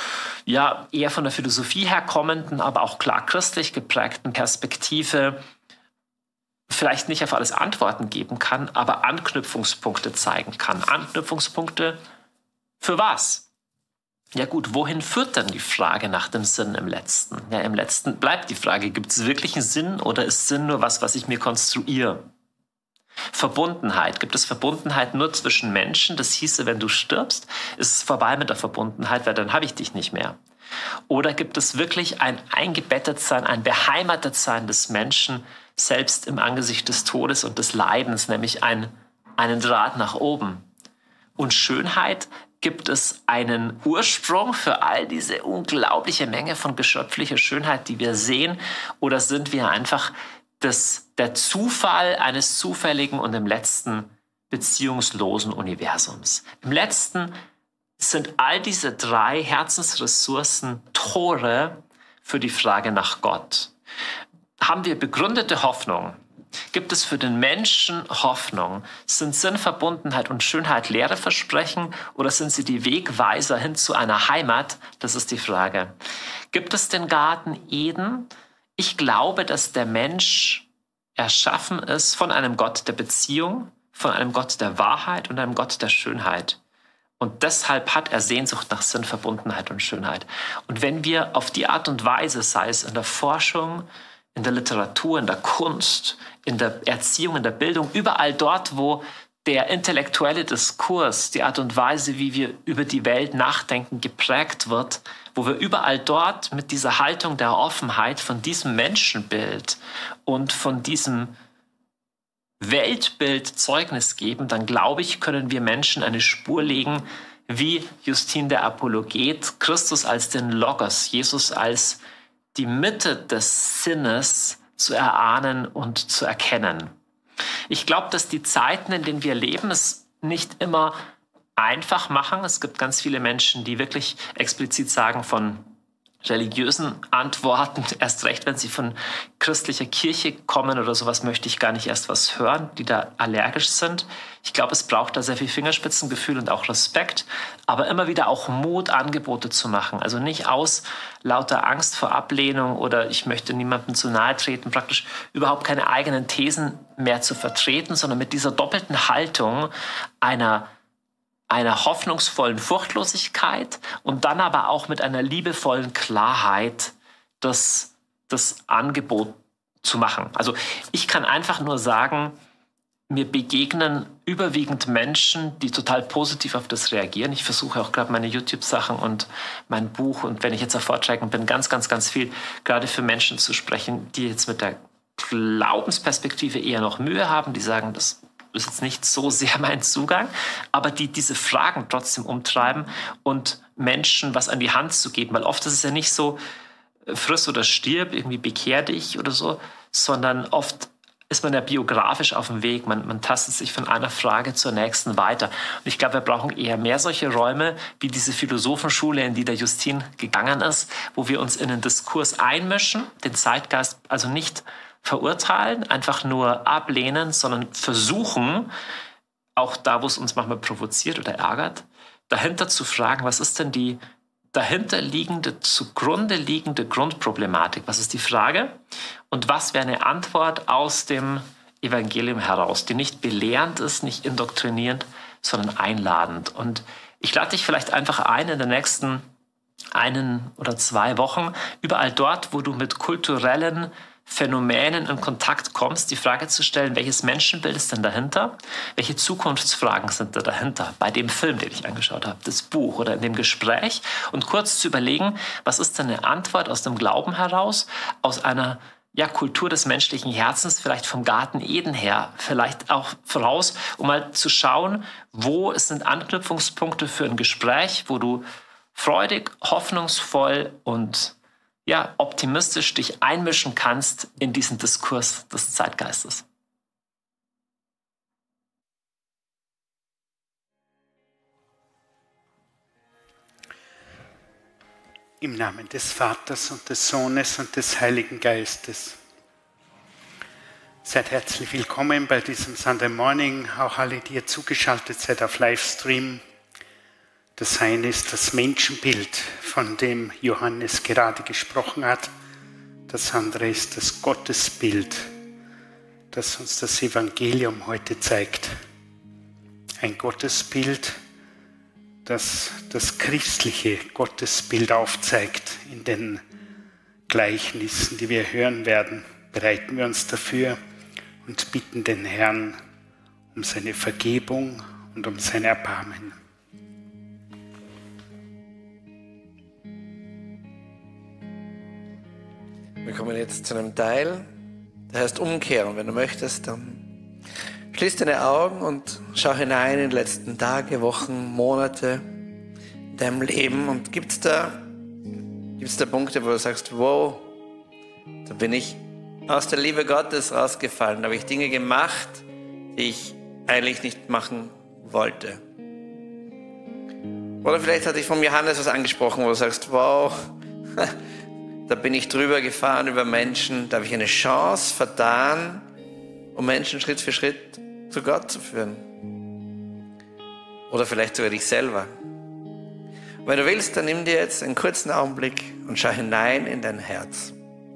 ja, eher von der Philosophie herkommenden, aber auch klar christlich geprägten Perspektive vielleicht nicht auf alles Antworten geben kann, aber Anknüpfungspunkte zeigen kann. Anknüpfungspunkte für was? Ja gut, wohin führt dann die Frage nach dem Sinn im Letzten? Ja, im Letzten bleibt die Frage, gibt es wirklich einen Sinn oder ist Sinn nur was, was ich mir konstruiere? Verbundenheit. Gibt es Verbundenheit nur zwischen Menschen? Das hieße, wenn du stirbst, ist es vorbei mit der Verbundenheit, weil dann habe ich dich nicht mehr. Oder gibt es wirklich ein Eingebettetsein, ein Beheimatetsein des Menschen, selbst im Angesicht des Todes und des Leidens, nämlich ein, einen Draht nach oben? Und Schönheit, gibt es einen Ursprung für all diese unglaubliche Menge von geschöpflicher Schönheit, die wir sehen? Oder sind wir einfach das, der Zufall eines zufälligen und im letzten beziehungslosen Universums? Im letzten sind all diese drei Herzensressourcen Tore für die Frage nach Gott. Haben wir begründete Hoffnung? Gibt es für den Menschen Hoffnung? Sind Sinn, Verbundenheit und Schönheit leere Versprechen oder sind sie die Wegweiser hin zu einer Heimat? Das ist die Frage. Gibt es den Garten Eden? Ich glaube, dass der Mensch erschaffen ist von einem Gott der Beziehung, von einem Gott der Wahrheit und einem Gott der Schönheit. Und deshalb hat er Sehnsucht nach Sinn, Verbundenheit und Schönheit. Und wenn wir auf die Art und Weise, sei es in der Forschung, in der Literatur, in der Kunst, in der Erziehung, in der Bildung, überall dort, wo der intellektuelle Diskurs, die Art und Weise, wie wir über die Welt nachdenken, geprägt wird, wo wir überall dort mit dieser Haltung der Offenheit von diesem Menschenbild und von diesem Weltbild Zeugnis geben, dann glaube ich, können wir Menschen eine Spur legen, wie Justin der Apologet, Christus als den Logos, Jesus als die Mitte des Sinnes zu erahnen und zu erkennen. Ich glaube, dass die Zeiten, in denen wir leben, es nicht immer einfach machen. Es gibt ganz viele Menschen, die wirklich explizit sagen, von religiösen Antworten, erst recht, wenn sie von christlicher Kirche kommen oder sowas, möchte ich gar nicht erst was hören, die da allergisch sind. Ich glaube, es braucht da sehr viel Fingerspitzengefühl und auch Respekt, aber immer wieder auch Mut, Angebote zu machen. Also nicht aus lauter Angst vor Ablehnung oder ich möchte niemandem zu nahe treten, praktisch überhaupt keine eigenen Thesen mehr zu vertreten, sondern mit dieser doppelten Haltung einer einer hoffnungsvollen Furchtlosigkeit und dann aber auch mit einer liebevollen Klarheit das, das Angebot zu machen. Also ich kann einfach nur sagen, mir begegnen überwiegend Menschen, die total positiv auf das reagieren. Ich versuche auch gerade meine YouTube-Sachen und mein Buch und wenn ich jetzt auf Vorträgen bin, ganz, ganz, ganz viel gerade für Menschen zu sprechen, die jetzt mit der Glaubensperspektive eher noch Mühe haben, die sagen, das ist jetzt nicht so sehr mein Zugang, aber die diese Fragen trotzdem umtreiben und Menschen was an die Hand zu geben, weil oft ist es ja nicht so, friss oder stirb, irgendwie bekehr dich oder so, sondern oft ist man ja biografisch auf dem Weg, man, man tastet sich von einer Frage zur nächsten weiter. Und ich glaube, wir brauchen eher mehr solche Räume, wie diese Philosophenschule, in die der Justin gegangen ist, wo wir uns in den Diskurs einmischen, den Zeitgeist also nicht verurteilen, einfach nur ablehnen, sondern versuchen, auch da, wo es uns manchmal provoziert oder ärgert, dahinter zu fragen, was ist denn die dahinterliegende, zugrunde liegende Grundproblematik? Was ist die Frage? Und was wäre eine Antwort aus dem Evangelium heraus, die nicht belehrend ist, nicht indoktrinierend, sondern einladend? Und ich lade dich vielleicht einfach ein, in den nächsten einen oder zwei Wochen, überall dort, wo du mit kulturellen Phänomenen in Kontakt kommst, die Frage zu stellen, welches Menschenbild ist denn dahinter? Welche Zukunftsfragen sind da dahinter? Bei dem Film, den ich angeschaut habe, das Buch oder in dem Gespräch und kurz zu überlegen, was ist denn eine Antwort aus dem Glauben heraus, aus einer ja, Kultur des menschlichen Herzens, vielleicht vom Garten Eden her, vielleicht auch voraus, um mal zu schauen, wo es sind Anknüpfungspunkte für ein Gespräch, wo du freudig, hoffnungsvoll und ja, optimistisch dich einmischen kannst in diesen Diskurs des Zeitgeistes. Im Namen des Vaters und des Sohnes und des Heiligen Geistes. Seid herzlich willkommen bei diesem Sunday Morning, auch alle, die ihr zugeschaltet seid auf Livestream. Das eine ist das Menschenbild, von dem Johannes gerade gesprochen hat. Das andere ist das Gottesbild, das uns das Evangelium heute zeigt. Ein Gottesbild, das das christliche Gottesbild aufzeigt in den Gleichnissen, die wir hören werden. Bereiten wir uns dafür und bitten den Herrn um seine Vergebung und um sein Erbarmen. Wir kommen jetzt zu einem Teil, der heißt Umkehren. Wenn du möchtest, dann schließ deine Augen und schau hinein in die letzten Tage, Wochen, Monate in deinem Leben. Und gibt es da, gibt's da Punkte, wo du sagst, wow, da bin ich aus der Liebe Gottes rausgefallen. Da habe ich Dinge gemacht, die ich eigentlich nicht machen wollte. Oder vielleicht hatte ich vom Johannes was angesprochen, wo du sagst, wow, da bin ich drüber gefahren über Menschen, da habe ich eine Chance vertan, um Menschen Schritt für Schritt zu Gott zu führen. Oder vielleicht sogar dich selber. Und wenn du willst, dann nimm dir jetzt einen kurzen Augenblick und schau hinein in dein Herz.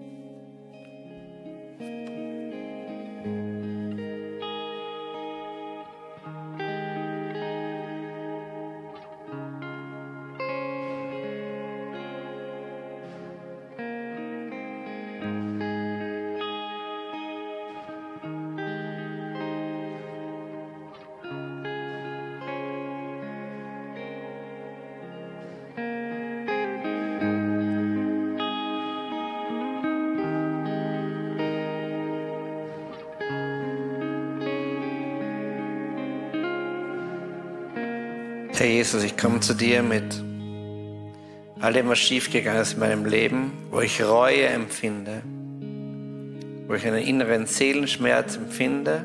Herr Jesus, ich komme zu dir mit all dem, was schiefgegangen ist in meinem Leben, wo ich Reue empfinde, wo ich einen inneren Seelenschmerz empfinde,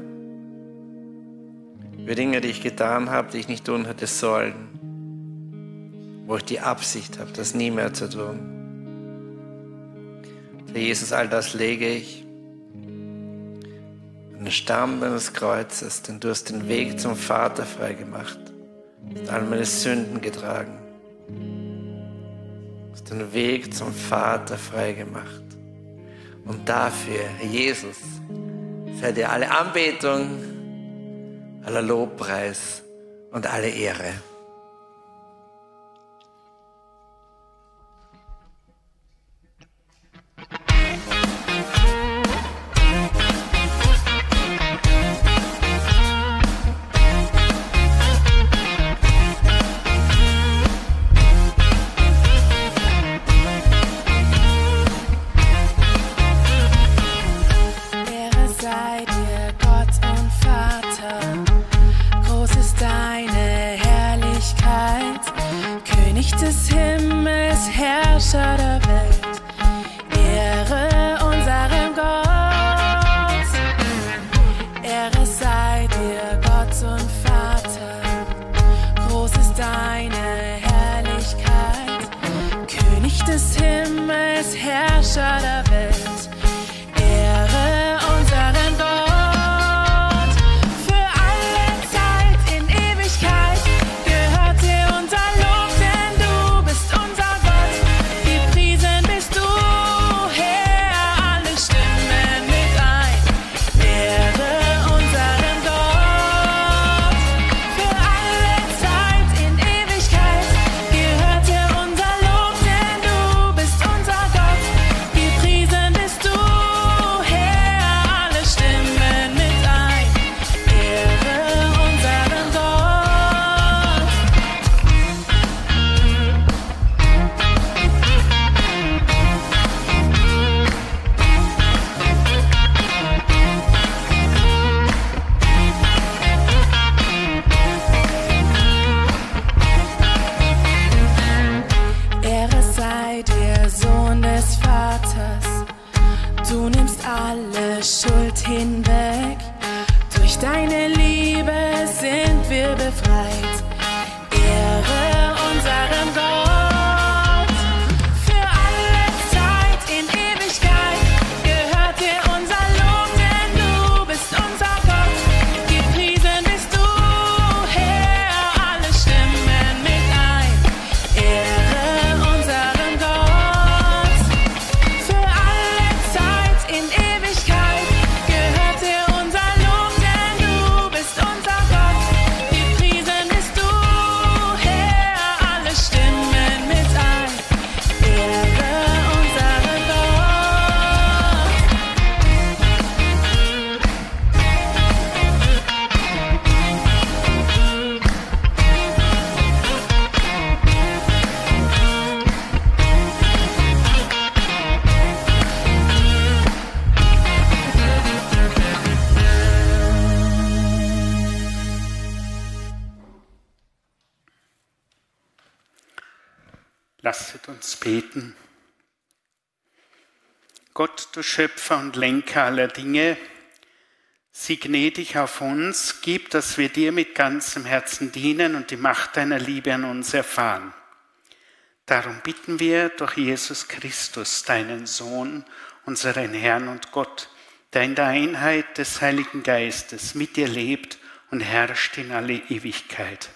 über Dinge, die ich getan habe, die ich nicht tun hätte sollen, wo ich die Absicht habe, das nie mehr zu tun. Herr Jesus, all das lege ich an den Stamm deines Kreuzes, denn du hast den Weg zum Vater freigemacht. Du hast all meine Sünden getragen. Du hast den Weg zum Vater freigemacht. Und dafür, Herr Jesus, sei dir alle Anbetung, aller Lobpreis und alle Ehre. Priesen befreit. Ehre unserem Gott. Für alle Zeit in Ewigkeit gehört dir unser Lob, denn du bist unser Gott. Gepriesen bist du, Herr, alle stimmen mit ein. Ehre unserem Gott. Für alle Zeit in Ewigkeit gehört dir unser Lob, denn du bist unser Gott. Gepriesen bist du, Herr, alle stimmen mit ein. Ehre unserem Gott. Lasset uns beten. Gott, du Schöpfer und Lenker aller Dinge, sieh gnädig auf uns, gib, dass wir dir mit ganzem Herzen dienen und die Macht deiner Liebe an uns erfahren. Darum bitten wir durch Jesus Christus, deinen Sohn, unseren Herrn und Gott, der in der Einheit des Heiligen Geistes mit dir lebt und herrscht in alle Ewigkeit.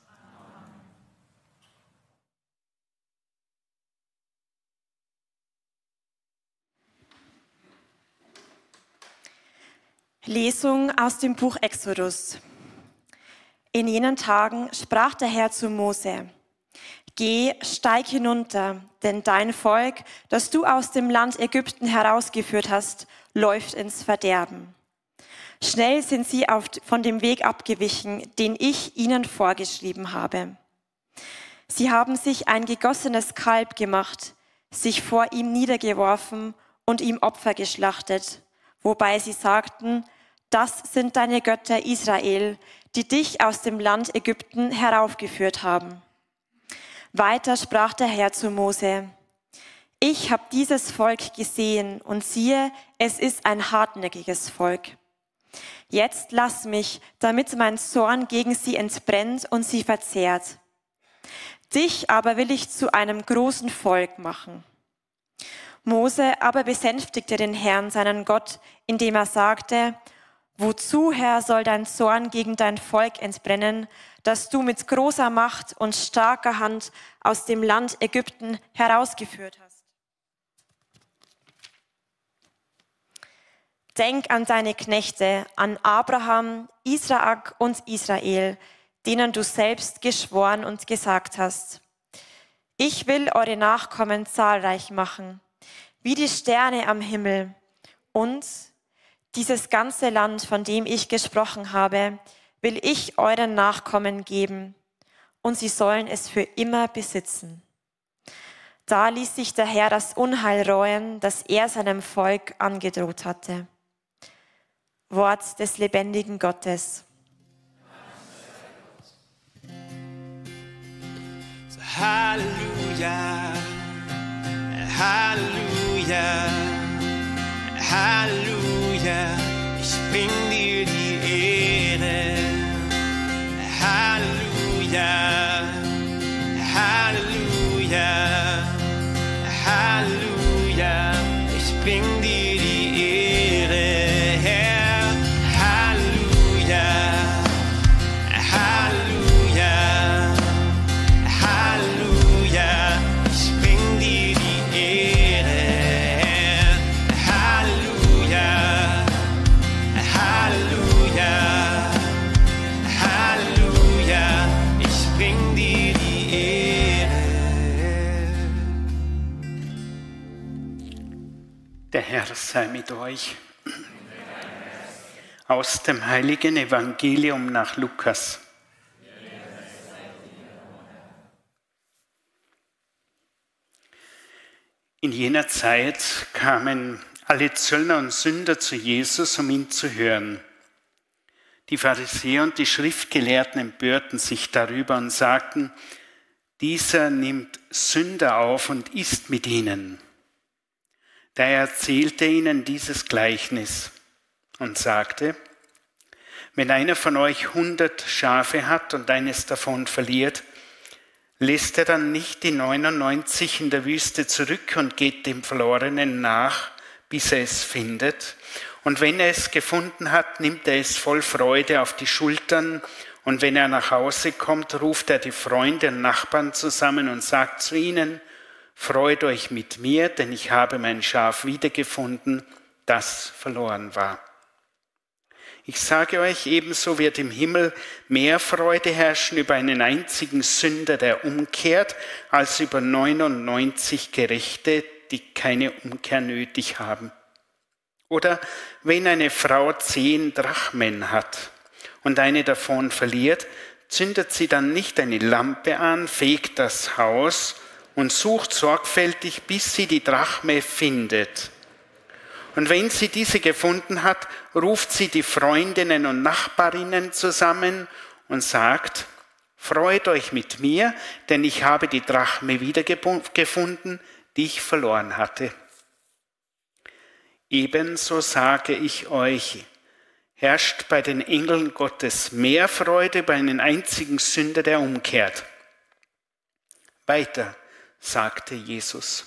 Lesung aus dem Buch Exodus. In jenen Tagen sprach der Herr zu Mose: Geh, steig hinunter, denn dein Volk, das du aus dem Land Ägypten herausgeführt hast, läuft ins Verderben. Schnell sind sie auf, von dem Weg abgewichen, den ich ihnen vorgeschrieben habe. Sie haben sich ein gegossenes Kalb gemacht, sich vor ihm niedergeworfen und ihm Opfer geschlachtet, wobei sie sagten: Das sind deine Götter Israel, die dich aus dem Land Ägypten heraufgeführt haben. Weiter sprach der Herr zu Mose: Ich habe dieses Volk gesehen und siehe, es ist ein hartnäckiges Volk. Jetzt lass mich, damit mein Zorn gegen sie entbrennt und sie verzehrt. Dich aber will ich zu einem großen Volk machen. Mose aber besänftigte den Herrn, seinen Gott, indem er sagte: Wozu, Herr, soll dein Zorn gegen dein Volk entbrennen, das du mit großer Macht und starker Hand aus dem Land Ägypten herausgeführt hast? Denk an deine Knechte, an Abraham, Isaak und Israel, denen du selbst geschworen und gesagt hast: Ich will eure Nachkommen zahlreich machen, wie die Sterne am Himmel, und dieses ganze Land, von dem ich gesprochen habe, will ich euren Nachkommen geben, und sie sollen es für immer besitzen. Da ließ sich der Herr das Unheil reuen, das er seinem Volk angedroht hatte. Wort des lebendigen Gottes. So, Halleluja, Halleluja, Halleluja, ich bring dir die Ehre. Halleluja, Halleluja, Halleluja, ich bring dir die Ehre, Herr. Halleluja, Halleluja, Halleluja, ich bring dir die Ehre, Herr. Halleluja, Halleluja, Halleluja, ich bring dir die Ehre. Der Herr sei mit euch. Aus dem heiligen Evangelium nach Lukas. In jener Zeit kamen alle Zöllner und Sünder zu Jesus, um ihn zu hören. Die Pharisäer und die Schriftgelehrten empörten sich darüber und sagten: Dieser nimmt Sünder auf und isst mit ihnen. Da erzählte ihnen dieses Gleichnis und sagte: Wenn einer von euch hundert Schafe hat und eines davon verliert, lässt er dann nicht die neunundneunzig in der Wüste zurück und geht dem Verlorenen nach, bis er es findet? Und wenn er es gefunden hat, nimmt er es voll Freude auf die Schultern, und wenn er nach Hause kommt, ruft er die Freunde und Nachbarn zusammen und sagt zu ihnen: Freut euch mit mir, denn ich habe mein Schaf wiedergefunden, das verloren war. Ich sage euch, ebenso wird im Himmel mehr Freude herrschen über einen einzigen Sünder, der umkehrt, als über neunundneunzig Gerechte, die keine Umkehr nötig haben. Oder wenn eine Frau zehn Drachmen hat und eine davon verliert, zündet sie dann nicht eine Lampe an, fegt das Haus und sucht sorgfältig, bis sie die Drachme findet. Und wenn sie diese gefunden hat, ruft sie die Freundinnen und Nachbarinnen zusammen und sagt: Freut euch mit mir, denn ich habe die Drachme wiedergefunden, die ich verloren hatte. Ebenso sage ich euch, herrscht bei den Engeln Gottes mehr Freude über einen einzigen Sünder, der umkehrt. Weiter sagte Jesus: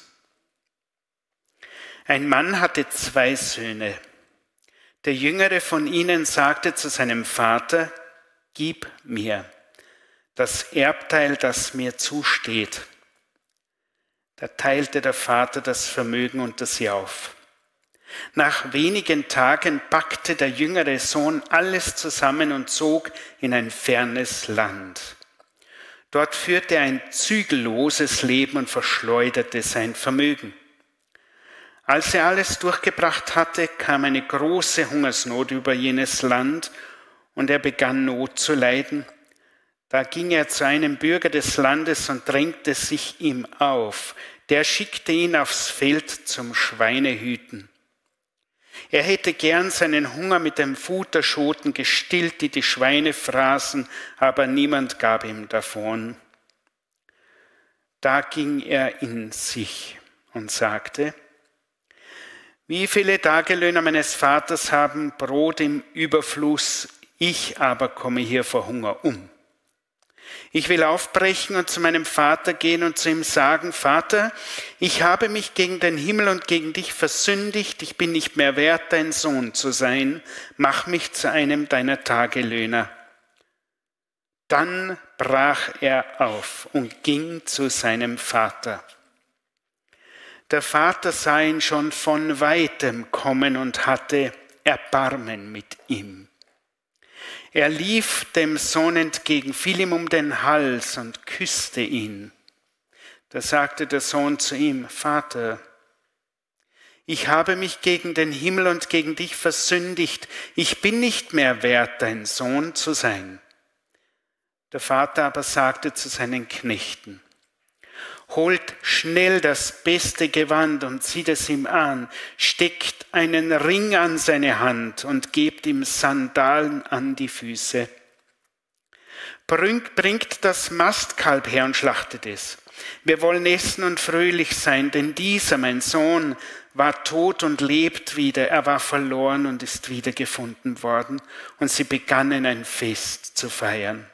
Ein Mann hatte zwei Söhne. Der jüngere von ihnen sagte zu seinem Vater: Gib mir das Erbteil, das mir zusteht. Da teilte der Vater das Vermögen unter sie auf. Nach wenigen Tagen packte der jüngere Sohn alles zusammen und zog in ein fernes Land. Dort führte er ein zügelloses Leben und verschleuderte sein Vermögen. Als er alles durchgebracht hatte, kam eine große Hungersnot über jenes Land und er begann Not zu leiden. Da ging er zu einem Bürger des Landes und drängte sich ihm auf. Der schickte ihn aufs Feld zum Schweinehüten. Er hätte gern seinen Hunger mit den Futterschoten gestillt, die die Schweine fraßen, aber niemand gab ihm davon. Da ging er in sich und sagte: Wie viele Tagelöhner meines Vaters haben Brot im Überfluss, ich aber komme hier vor Hunger um. Ich will aufbrechen und zu meinem Vater gehen und zu ihm sagen: Vater, ich habe mich gegen den Himmel und gegen dich versündigt, ich bin nicht mehr wert, dein Sohn zu sein, mach mich zu einem deiner Tagelöhner. Dann brach er auf und ging zu seinem Vater. Der Vater sah ihn schon von weitem kommen und hatte Erbarmen mit ihm. Er lief dem Sohn entgegen, fiel ihm um den Hals und küsste ihn. Da sagte der Sohn zu ihm: Vater, ich habe mich gegen den Himmel und gegen dich versündigt. Ich bin nicht mehr wert, dein Sohn zu sein. Der Vater aber sagte zu seinen Knechten: Holt schnell das beste Gewand und zieht es ihm an, steckt einen Ring an seine Hand und gebt ihm Sandalen an die Füße. Bringt, bringt das Mastkalb her und schlachtet es. Wir wollen essen und fröhlich sein, denn dieser, mein Sohn, war tot und lebt wieder. Er war verloren und ist wiedergefunden worden. Und sie begannen ein Fest zu feiern.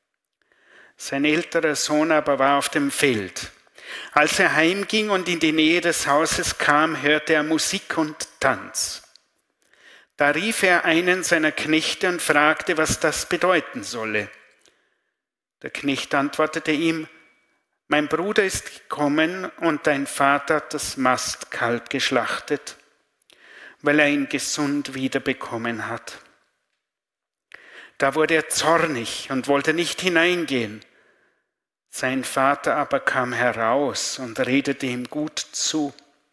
Sein älterer Sohn aber war auf dem Feld. Als er heimging und in die Nähe des Hauses kam, hörte er Musik und Tanz. Da rief er einen seiner Knechte und fragte, was das bedeuten solle. Der Knecht antwortete ihm: Mein Bruder ist gekommen und dein Vater hat das Mastkalb geschlachtet, weil er ihn gesund wiederbekommen hat. Da wurde er zornig und wollte nicht hineingehen. Sein Vater aber kam heraus und redete ihm gut zu.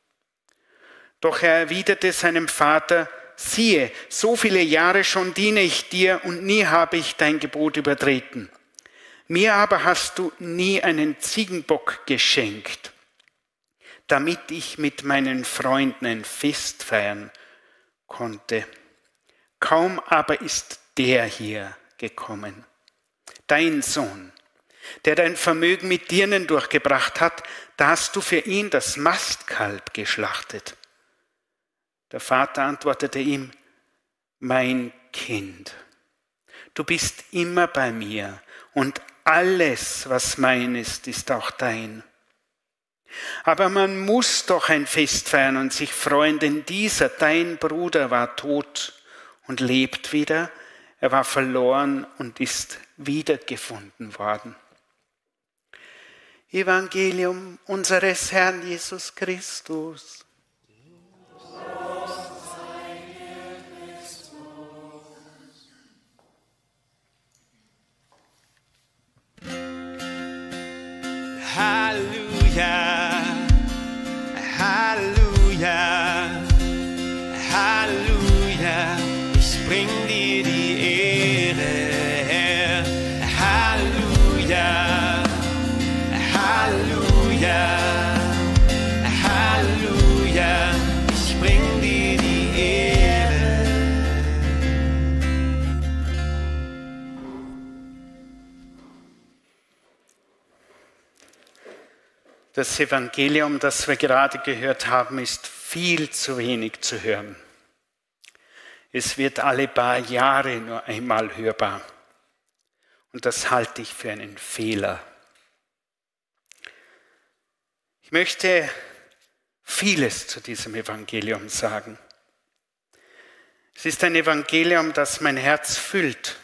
Doch er erwiderte seinem Vater: Siehe, so viele Jahre schon diene ich dir und nie habe ich dein Gebot übertreten. Mir aber hast du nie einen Ziegenbock geschenkt, damit ich mit meinen Freunden ein Fest feiern konnte. Kaum aber ist der hier gekommen, dein Sohn, der dein Vermögen mit Dirnen durchgebracht hat, da hast du für ihn das Mastkalb geschlachtet. Der Vater antwortete ihm: Mein Kind, Du bist immer bei mir und alles, was mein ist, ist auch dein. Aber man muss doch ein Fest feiern und sich freuen, denn dieser, dein Bruder, war tot und lebt wieder. Er war verloren und ist wiedergefunden worden. Evangelium unseres Herrn Jesus Christus. Halleluja, Halleluja, Halleluja, ich bring dir die Ehre, Herr. Halleluja, Halleluja, Halleluja, ich bring dir die Ehre. Das Evangelium, das wir gerade gehört haben, ist viel zu wenig zu hören. Es wird alle paar Jahre nur einmal hörbar. Und das halte ich für einen Fehler. Ich möchte vieles zu diesem Evangelium sagen. Es ist ein Evangelium, das mein Herz füllt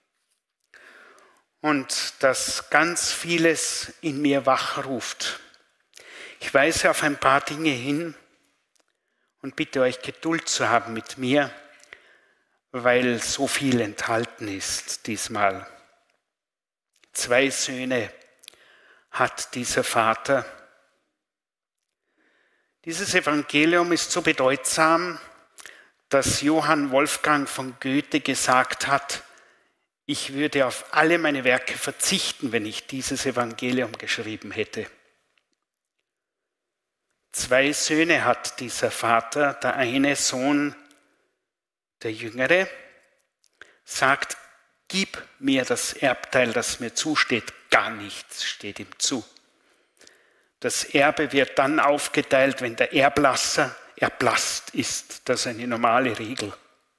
und das ganz vieles in mir wachruft. Ich weise auf ein paar Dinge hin und bitte euch Geduld zu haben mit mir, weil so viel enthalten ist diesmal. Zwei Söhne hat dieser Vater. Dieses Evangelium ist so bedeutsam, dass Johann Wolfgang von Goethe gesagt hat, ich würde auf alle meine Werke verzichten, wenn ich dieses Evangelium geschrieben hätte. Zwei Söhne hat dieser Vater. Der eine Sohn, der Jüngere, sagt, gib mir das Erbteil, das mir zusteht. Gar nichts steht ihm zu. Das Erbe wird dann aufgeteilt, wenn der Erblasser erblasst ist. Das ist eine normale Regel.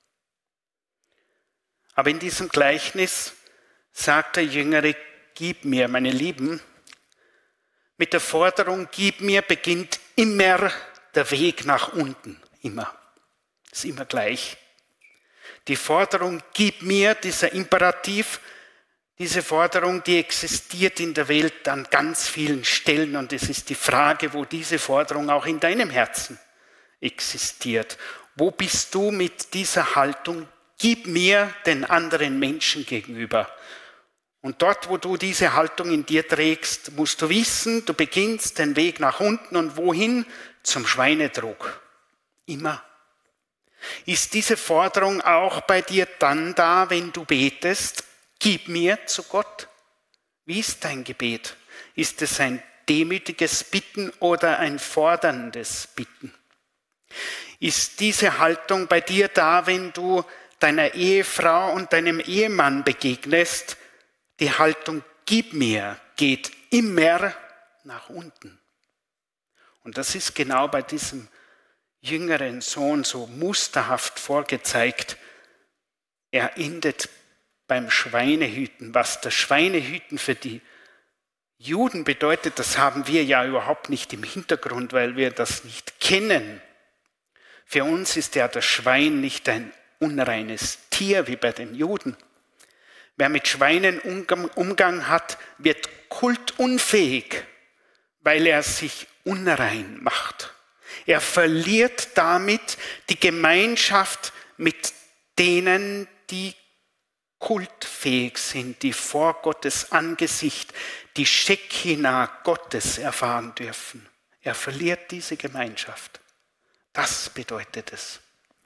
Aber in diesem Gleichnis sagt der Jüngere, gib mir, meine Lieben, mit der Forderung, gib mir, beginnt immer der Weg nach unten. Immer. Ist immer gleich. Die Forderung, gib mir, dieser Imperativ, diese Forderung, die existiert in der Welt an ganz vielen Stellen. Und es ist die Frage, wo diese Forderung auch in deinem Herzen existiert. Wo bist du mit dieser Haltung, gib mir den anderen Menschen gegenüber? Und dort, wo du diese Haltung in dir trägst, musst du wissen, du beginnst den Weg nach unten und wohin? Zum Schweinetrog. Immer. Ist diese Forderung auch bei dir dann da, wenn du betest? Gib mir zu Gott. Wie ist dein Gebet? Ist es ein demütiges Bitten oder ein forderndes Bitten? Ist diese Haltung bei dir da, wenn du deiner Ehefrau und deinem Ehemann begegnest? Die Haltung, gib mir, geht immer nach unten. Und das ist genau bei diesem jüngeren Sohn so musterhaft vorgezeigt. Er endet beim Schweinehüten. Was das Schweinehüten für die Juden bedeutet, das haben wir ja überhaupt nicht im Hintergrund, weil wir das nicht kennen. Für uns ist ja das Schwein nicht ein unreines Tier wie bei den Juden. Wer mit Schweinen Umgang hat, wird kultunfähig, weil er sich unrein macht. Er verliert damit die Gemeinschaft mit denen, die kultfähig sind, die vor Gottes Angesicht die Schekina Gottes erfahren dürfen. Er verliert diese Gemeinschaft. Das bedeutet es.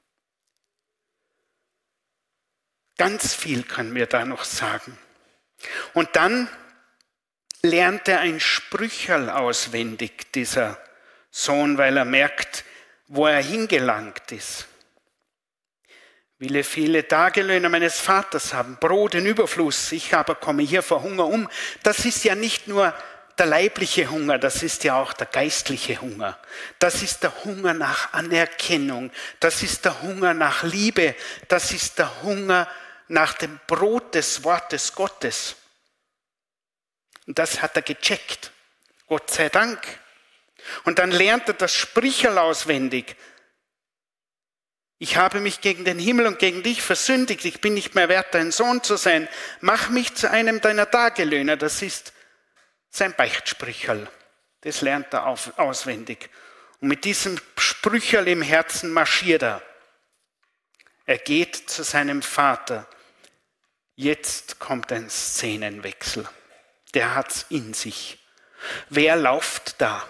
Ganz viel können wir da noch sagen. Und dann lernt er ein Sprücherl auswendig, dieser Sohn, weil er merkt, wo er hingelangt ist. Will viele Tagelöhner meines Vaters haben, Brot in Überfluss, ich aber komme hier vor Hunger um. Das ist ja nicht nur der leibliche Hunger, das ist ja auch der geistliche Hunger. Das ist der Hunger nach Anerkennung, das ist der Hunger nach Liebe, das ist der Hunger nach dem Brot des Wortes Gottes. Und das hat er gecheckt. Gott sei Dank. Und dann lernt er das Sprichwort auswendig. Ich habe mich gegen den Himmel und gegen dich versündigt. Ich bin nicht mehr wert, dein Sohn zu sein. Mach mich zu einem deiner Tagelöhner. Das ist sein Beichtsprüchel. Das lernt er auf, auswendig. Und mit diesem Sprüchel im Herzen marschiert er. Er geht zu seinem Vater. Jetzt kommt ein Szenenwechsel. Der hat's in sich. Wer läuft da?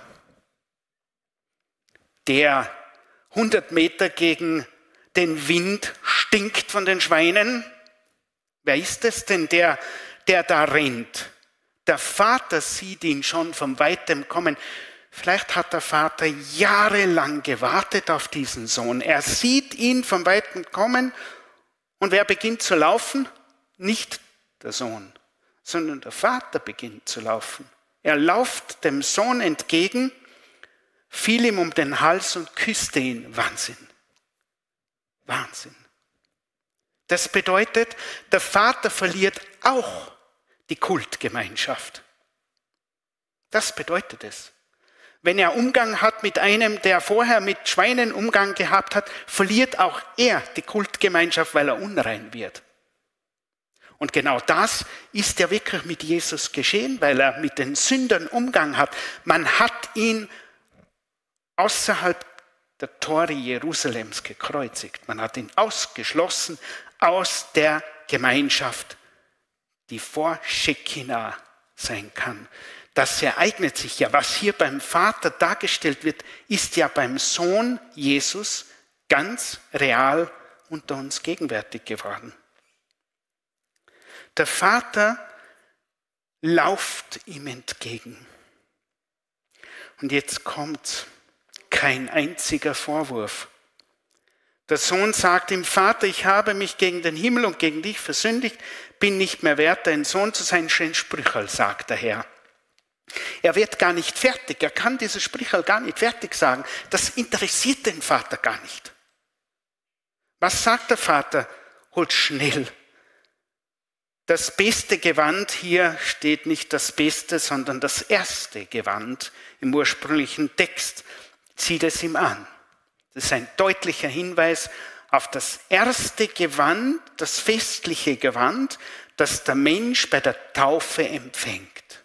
Der hundert Meter gegen den Wind stinkt von den Schweinen? Wer ist es denn, der, der da rennt? Der Vater sieht ihn schon von weitem kommen. Vielleicht hat der Vater jahrelang gewartet auf diesen Sohn. Er sieht ihn von weitem kommen und wer beginnt zu laufen? Nicht der Sohn, sondern der Vater beginnt zu laufen. Er lauft dem Sohn entgegen, fiel ihm um den Hals und küsste ihn. Wahnsinn. Wahnsinn. Das bedeutet, der Vater verliert auch die Kultgemeinschaft. Das bedeutet es. Wenn er Umgang hat mit einem, der vorher mit Schweinen Umgang gehabt hat, verliert auch er die Kultgemeinschaft, weil er unrein wird. Und genau das ist ja wirklich mit Jesus geschehen, weil er mit den Sündern Umgang hat. Man hat ihn außerhalb der Tore Jerusalems gekreuzigt. Man hat ihn ausgeschlossen aus der Gemeinschaft, die vor Shekinah sein kann. Das ereignet sich ja. Was hier beim Vater dargestellt wird, ist ja beim Sohn Jesus ganz real unter uns gegenwärtig geworden. Der Vater lauft ihm entgegen. Und jetzt kommt kein einziger Vorwurf. Der Sohn sagt ihm, Vater, ich habe mich gegen den Himmel und gegen dich versündigt, bin nicht mehr wert, dein Sohn zu sein. Schön Sprüchel, sagt der Herr. Er wird gar nicht fertig, er kann dieses Sprüchel gar nicht fertig sagen. Das interessiert den Vater gar nicht. Was sagt der Vater? Holt schnell. Das beste Gewand, hier steht nicht das Beste, sondern das erste Gewand im ursprünglichen Text. Zieht es ihm an. Das ist ein deutlicher Hinweis auf das erste Gewand, das festliche Gewand, das der Mensch bei der Taufe empfängt.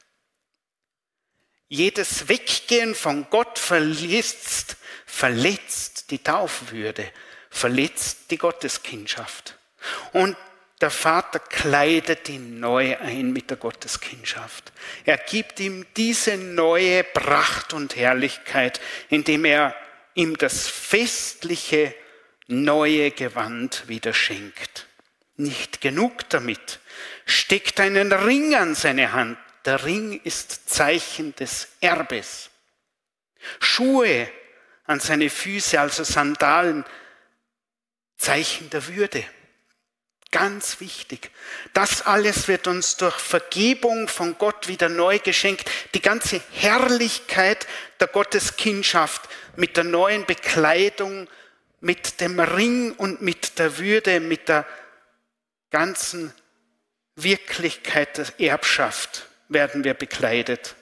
Jedes Weggehen von Gott verletzt, verletzt die Taufwürde, verletzt die Gotteskindschaft. Und der Vater kleidet ihn neu ein mit der Gotteskindschaft. Er gibt ihm diese neue Pracht und Herrlichkeit, indem er ihm das festliche neue Gewand wieder schenkt. Nicht genug damit, steckt einen Ring an seine Hand. Der Ring ist Zeichen des Erbes. Schuhe an seine Füße, also Sandalen, Zeichen der Würde. Ganz wichtig. Das alles wird uns durch Vergebung von Gott wieder neu geschenkt. Die ganze Herrlichkeit der Gotteskindschaft mit der neuen Bekleidung, mit dem Ring und mit der Würde, mit der ganzen Wirklichkeit der Erbschaft werden wir bekleidet.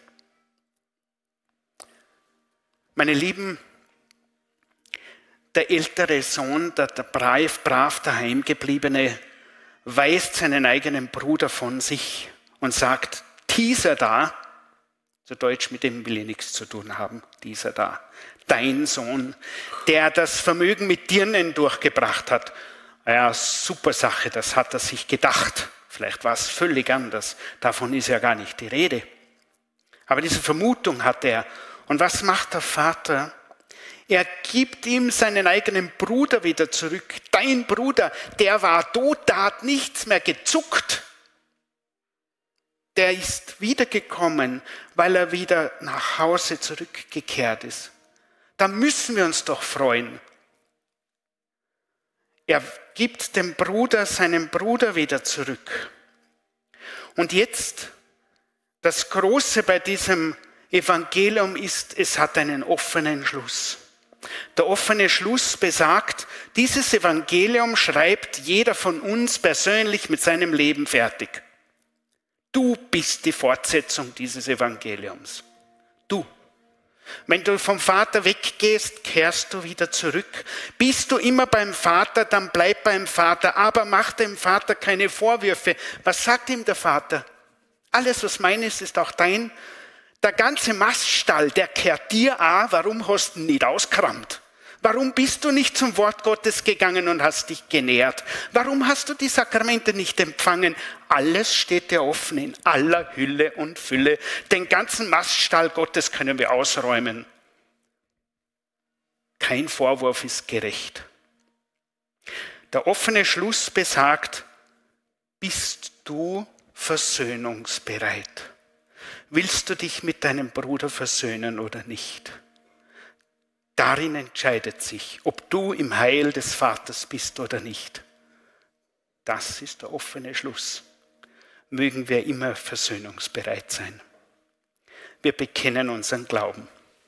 Meine Lieben, der ältere Sohn, der, der brav, brav daheim gebliebene, weist seinen eigenen Bruder von sich und sagt, dieser da, zu Deutsch, mit dem will ich nichts zu tun haben, dieser da, dein Sohn, der das Vermögen mit Dirnen durchgebracht hat. Ja, super Sache, das hat er sich gedacht. Vielleicht war es völlig anders, davon ist ja gar nicht die Rede. Aber diese Vermutung hat er. Und was macht der Vater? Er gibt ihm seinen eigenen Bruder wieder zurück. Dein Bruder, der war tot, der hat nichts mehr gezuckt. Der ist wiedergekommen, weil er wieder nach Hause zurückgekehrt ist. Da müssen wir uns doch freuen. Er gibt dem Bruder seinen Bruder wieder zurück. Und jetzt, das Große bei diesem Evangelium ist, es hat einen offenen Schluss. Der offene Schluss besagt, dieses Evangelium schreibt jeder von uns persönlich mit seinem Leben fertig. Du bist die Fortsetzung dieses Evangeliums. Du. Wenn du vom Vater weggehst, kehrst du wieder zurück. Bist du immer beim Vater, dann bleib beim Vater. Aber mach dem Vater keine Vorwürfe. Was sagt ihm der Vater? Alles, was mein ist, ist auch dein. Der ganze Maststall, der kehrt dir an. Warum hast du ihn nicht ausgerammt? Warum bist du nicht zum Wort Gottes gegangen und hast dich genährt? Warum hast du die Sakramente nicht empfangen? Alles steht dir offen in aller Hülle und Fülle. Den ganzen Maststall Gottes können wir ausräumen. Kein Vorwurf ist gerecht. Der offene Schluss besagt, bist du versöhnungsbereit? Willst du dich mit deinem Bruder versöhnen oder nicht? Darin entscheidet sich, ob du im Heil des Vaters bist oder nicht. Das ist der offene Schluss. Mögen wir immer versöhnungsbereit sein. Wir bekennen unseren Glauben.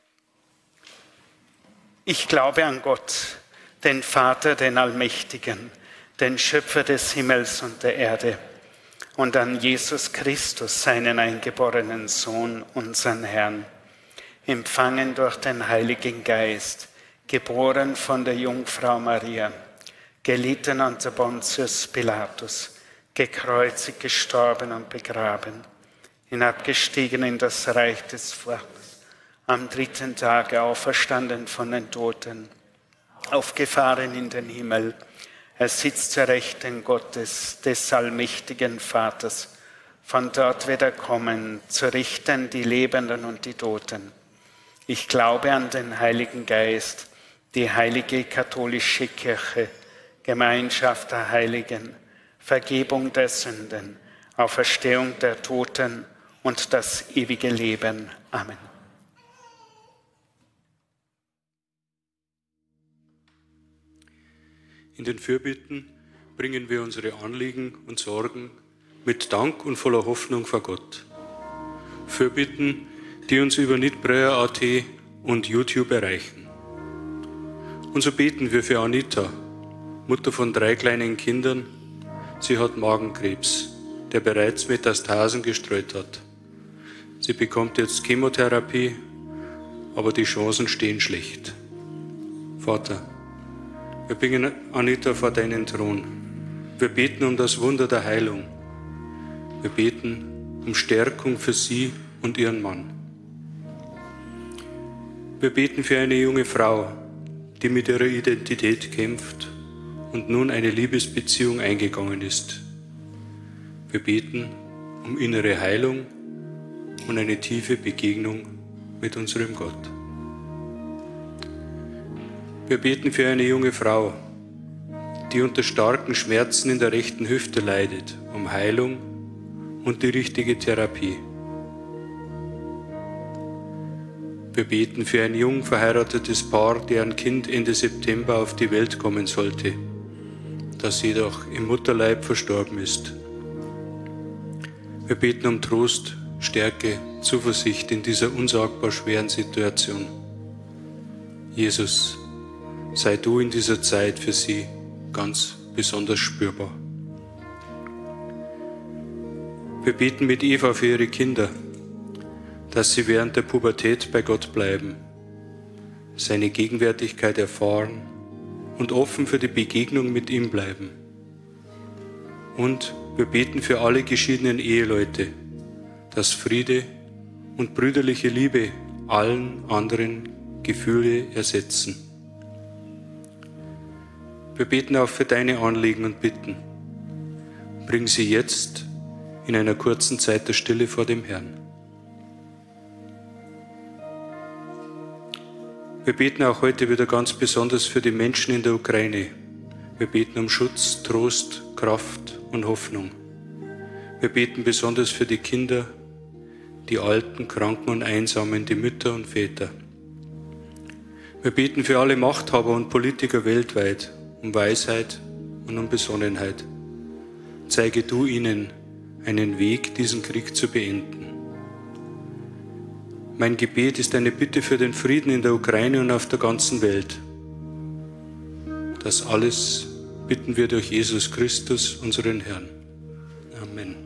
Ich glaube an Gott, den Vater, den Allmächtigen, den Schöpfer des Himmels und der Erde, und an Jesus Christus, seinen eingeborenen Sohn, unseren Herrn, empfangen durch den Heiligen Geist, geboren von der Jungfrau Maria, gelitten unter Pontius Pilatus, gekreuzigt, gestorben und begraben, hinabgestiegen in das Reich des Vaters, am dritten Tage auferstanden von den Toten, aufgefahren in den Himmel. Er sitzt zur Rechten Gottes, des allmächtigen Vaters. Von dort wird er kommen, zu richten die Lebenden und die Toten. Ich glaube an den Heiligen Geist, die heilige katholische Kirche, Gemeinschaft der Heiligen, Vergebung der Sünden, Auferstehung der Toten und das ewige Leben. Amen. In den Fürbitten bringen wir unsere Anliegen und Sorgen mit Dank und voller Hoffnung vor Gott. Fürbitten, die uns über nitprayer punkt at und YouTube erreichen. Und so beten wir für Anita, Mutter von drei kleinen Kindern. Sie hat Magenkrebs, der bereits Metastasen gestreut hat. Sie bekommt jetzt Chemotherapie, aber die Chancen stehen schlecht. Vater, wir bringen Anita vor deinen Thron. Wir beten um das Wunder der Heilung. Wir beten um Stärkung für sie und ihren Mann. Wir beten für eine junge Frau, die mit ihrer Identität kämpft und nun eine Liebesbeziehung eingegangen ist. Wir beten um innere Heilung und eine tiefe Begegnung mit unserem Gott. Wir beten für eine junge Frau, die unter starken Schmerzen in der rechten Hüfte leidet, um Heilung und die richtige Therapie. Wir beten für ein jung verheiratetes Paar, deren Kind Ende September auf die Welt kommen sollte, das jedoch im Mutterleib verstorben ist. Wir beten um Trost, Stärke, Zuversicht in dieser unsagbar schweren Situation. Jesus, sei du in dieser Zeit für sie ganz besonders spürbar. Wir beten mit Eva für ihre Kinder, dass sie während der Pubertät bei Gott bleiben, seine Gegenwärtigkeit erfahren und offen für die Begegnung mit ihm bleiben. Und wir beten für alle geschiedenen Eheleute, dass Friede und brüderliche Liebe allen anderen Gefühle ersetzen. Wir beten auch für deine Anliegen und Bitten. Bring sie jetzt in einer kurzen Zeit der Stille vor dem Herrn. Wir beten auch heute wieder ganz besonders für die Menschen in der Ukraine. Wir beten um Schutz, Trost, Kraft und Hoffnung. Wir beten besonders für die Kinder, die Alten, Kranken und Einsamen, die Mütter und Väter. Wir beten für alle Machthaber und Politiker weltweit um Weisheit und um Besonnenheit. Zeige du ihnen einen Weg, diesen Krieg zu beenden. Mein Gebet ist eine Bitte für den Frieden in der Ukraine und auf der ganzen Welt. Das alles bitten wir durch Jesus Christus, unseren Herrn. Amen.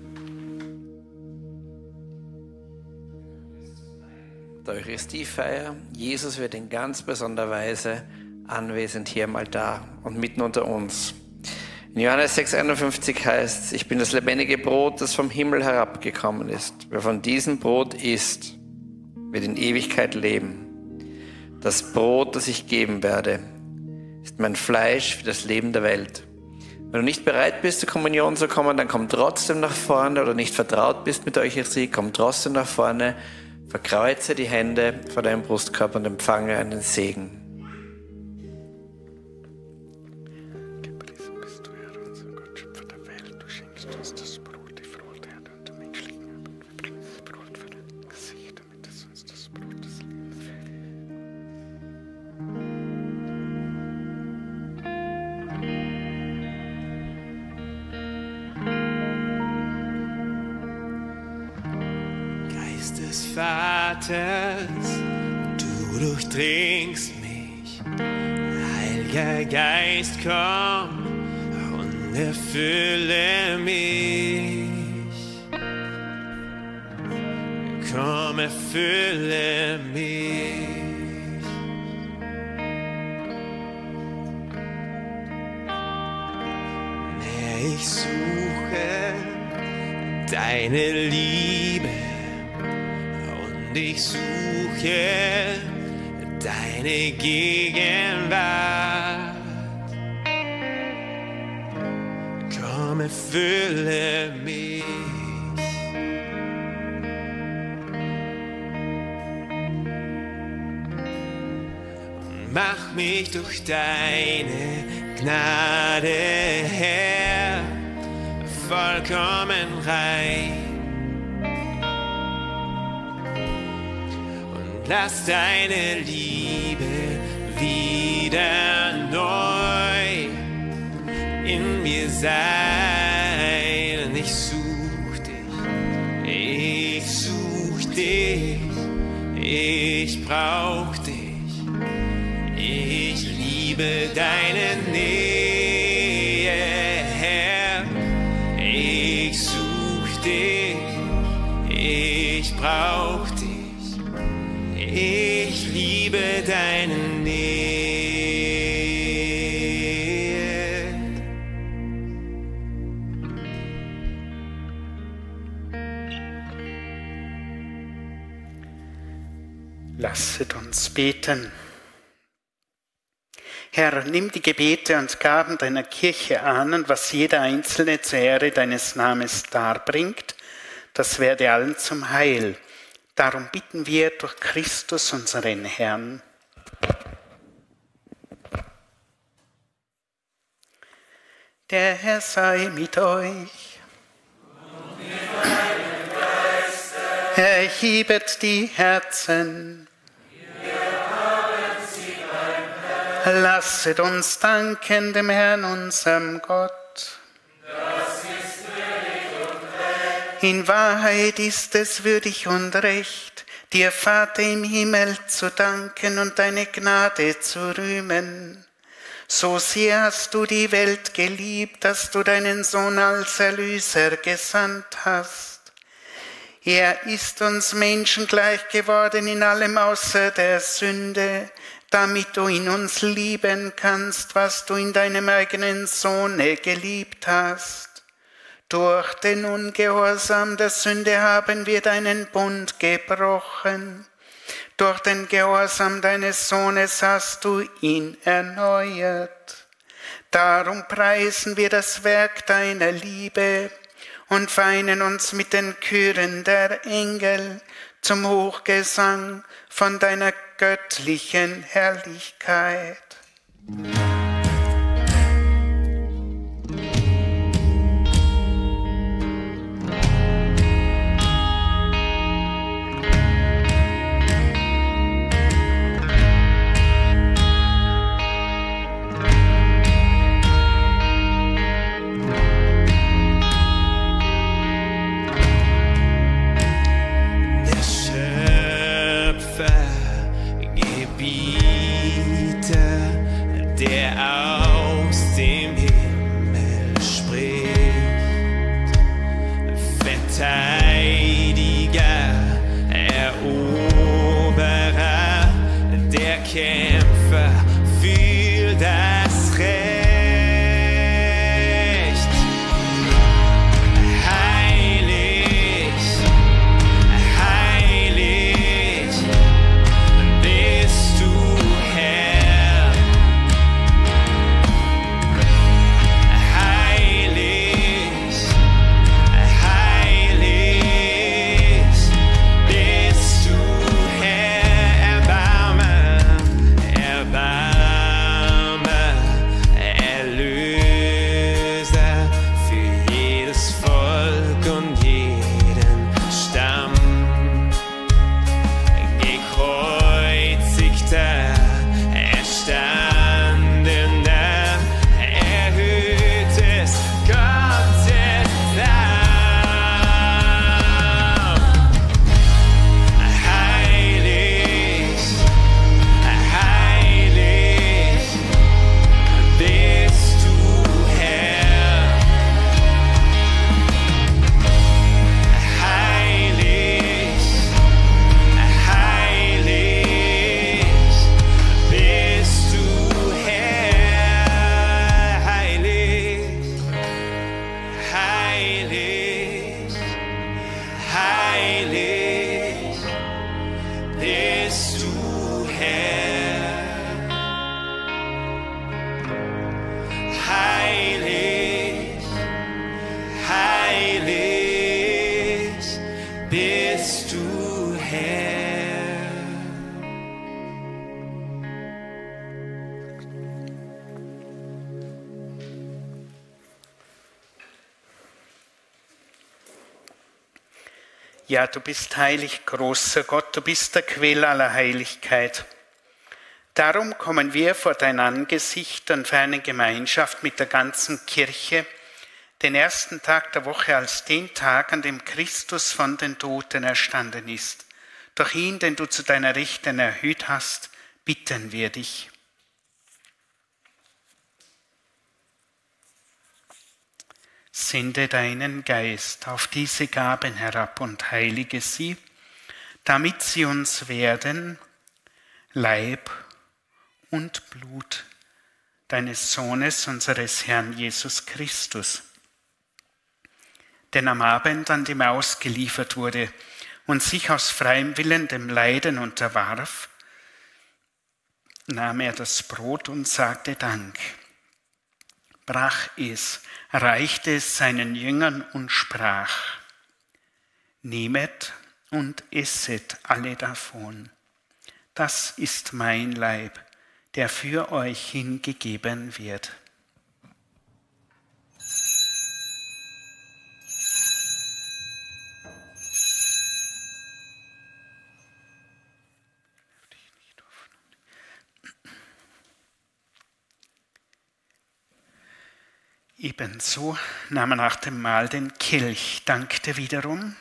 Der Eucharistiefeier. Jesus wird in ganz besonderer Weise anwesend hier im Altar und mitten unter uns. In Johannes sechs einundfünfzig heißt es, ich bin das lebendige Brot, das vom Himmel herabgekommen ist. Wer von diesem Brot isst, wird in Ewigkeit leben. Das Brot, das ich geben werde, ist mein Fleisch für das Leben der Welt. Wenn du nicht bereit bist, zur Kommunion zu kommen, dann komm trotzdem nach vorne, oder nicht vertraut bist mit der Eucharistie, komm trotzdem nach vorne, verkreuze die Hände vor deinem Brustkorb und empfange einen Segen. Des Vaters, du durchdringst mich. Heiliger Geist, komm und erfülle mich. Komm, erfülle mich. Mehr ich suche deine Liebe, und ich suche deine Gegenwart. Komm, erfülle mich. Und mach mich durch deine Gnade, Herr, vollkommen rein. Lass deine Liebe wieder neu in mir sein. Ich such dich, ich such dich, ich brauch dich. Ich liebe deine Nähe, Herr. Ich such dich, ich brauch dich. Ich liebe deine Nähe. Lasset uns beten. Herr, nimm die Gebete und Gaben deiner Kirche an und was jeder Einzelne zur Ehre deines Namens darbringt, das werde allen zum Heil. Darum bitten wir durch Christus, unseren Herrn. Der Herr sei mit euch. Erhebet die Herzen. Lasset uns danken dem Herrn, unserem Gott. In Wahrheit ist es würdig und recht, dir, Vater im Himmel, zu danken und deine Gnade zu rühmen. So sehr hast du die Welt geliebt, dass du deinen Sohn als Erlöser gesandt hast. Er ist uns Menschen gleich geworden in allem außer der Sünde, damit du in uns lieben kannst, was du in deinem eigenen Sohne geliebt hast. Durch den Ungehorsam der Sünde haben wir deinen Bund gebrochen. Durch den Gehorsam deines Sohnes hast du ihn erneuert. Darum preisen wir das Werk deiner Liebe und vereinen uns mit den Chören der Engel zum Hochgesang von deiner göttlichen Herrlichkeit. Der Schöpfer bist du Herr. Ja, du bist heilig, großer Gott, du bist der Quell aller Heiligkeit. Darum kommen wir vor dein Angesicht und für eine Gemeinschaft mit der ganzen Kirche, den ersten Tag der Woche als den Tag, an dem Christus von den Toten erstanden ist. Durch ihn, den du zu deiner Rechten erhöht hast, bitten wir dich. Sende deinen Geist auf diese Gaben herab und heilige sie, damit sie uns werden Leib und Blut deines Sohnes, unseres Herrn Jesus Christus. Denn am Abend, an dem er ausgeliefert wurde und sich aus freiem Willen dem Leiden unterwarf, nahm er das Brot und sagte Dank, brach es, reichte es seinen Jüngern und sprach, nehmet und esset alle davon. Das ist mein Leib, der für euch hingegeben wird. Ebenso nahm er nach dem Mahl den Kelch, dankte wiederum,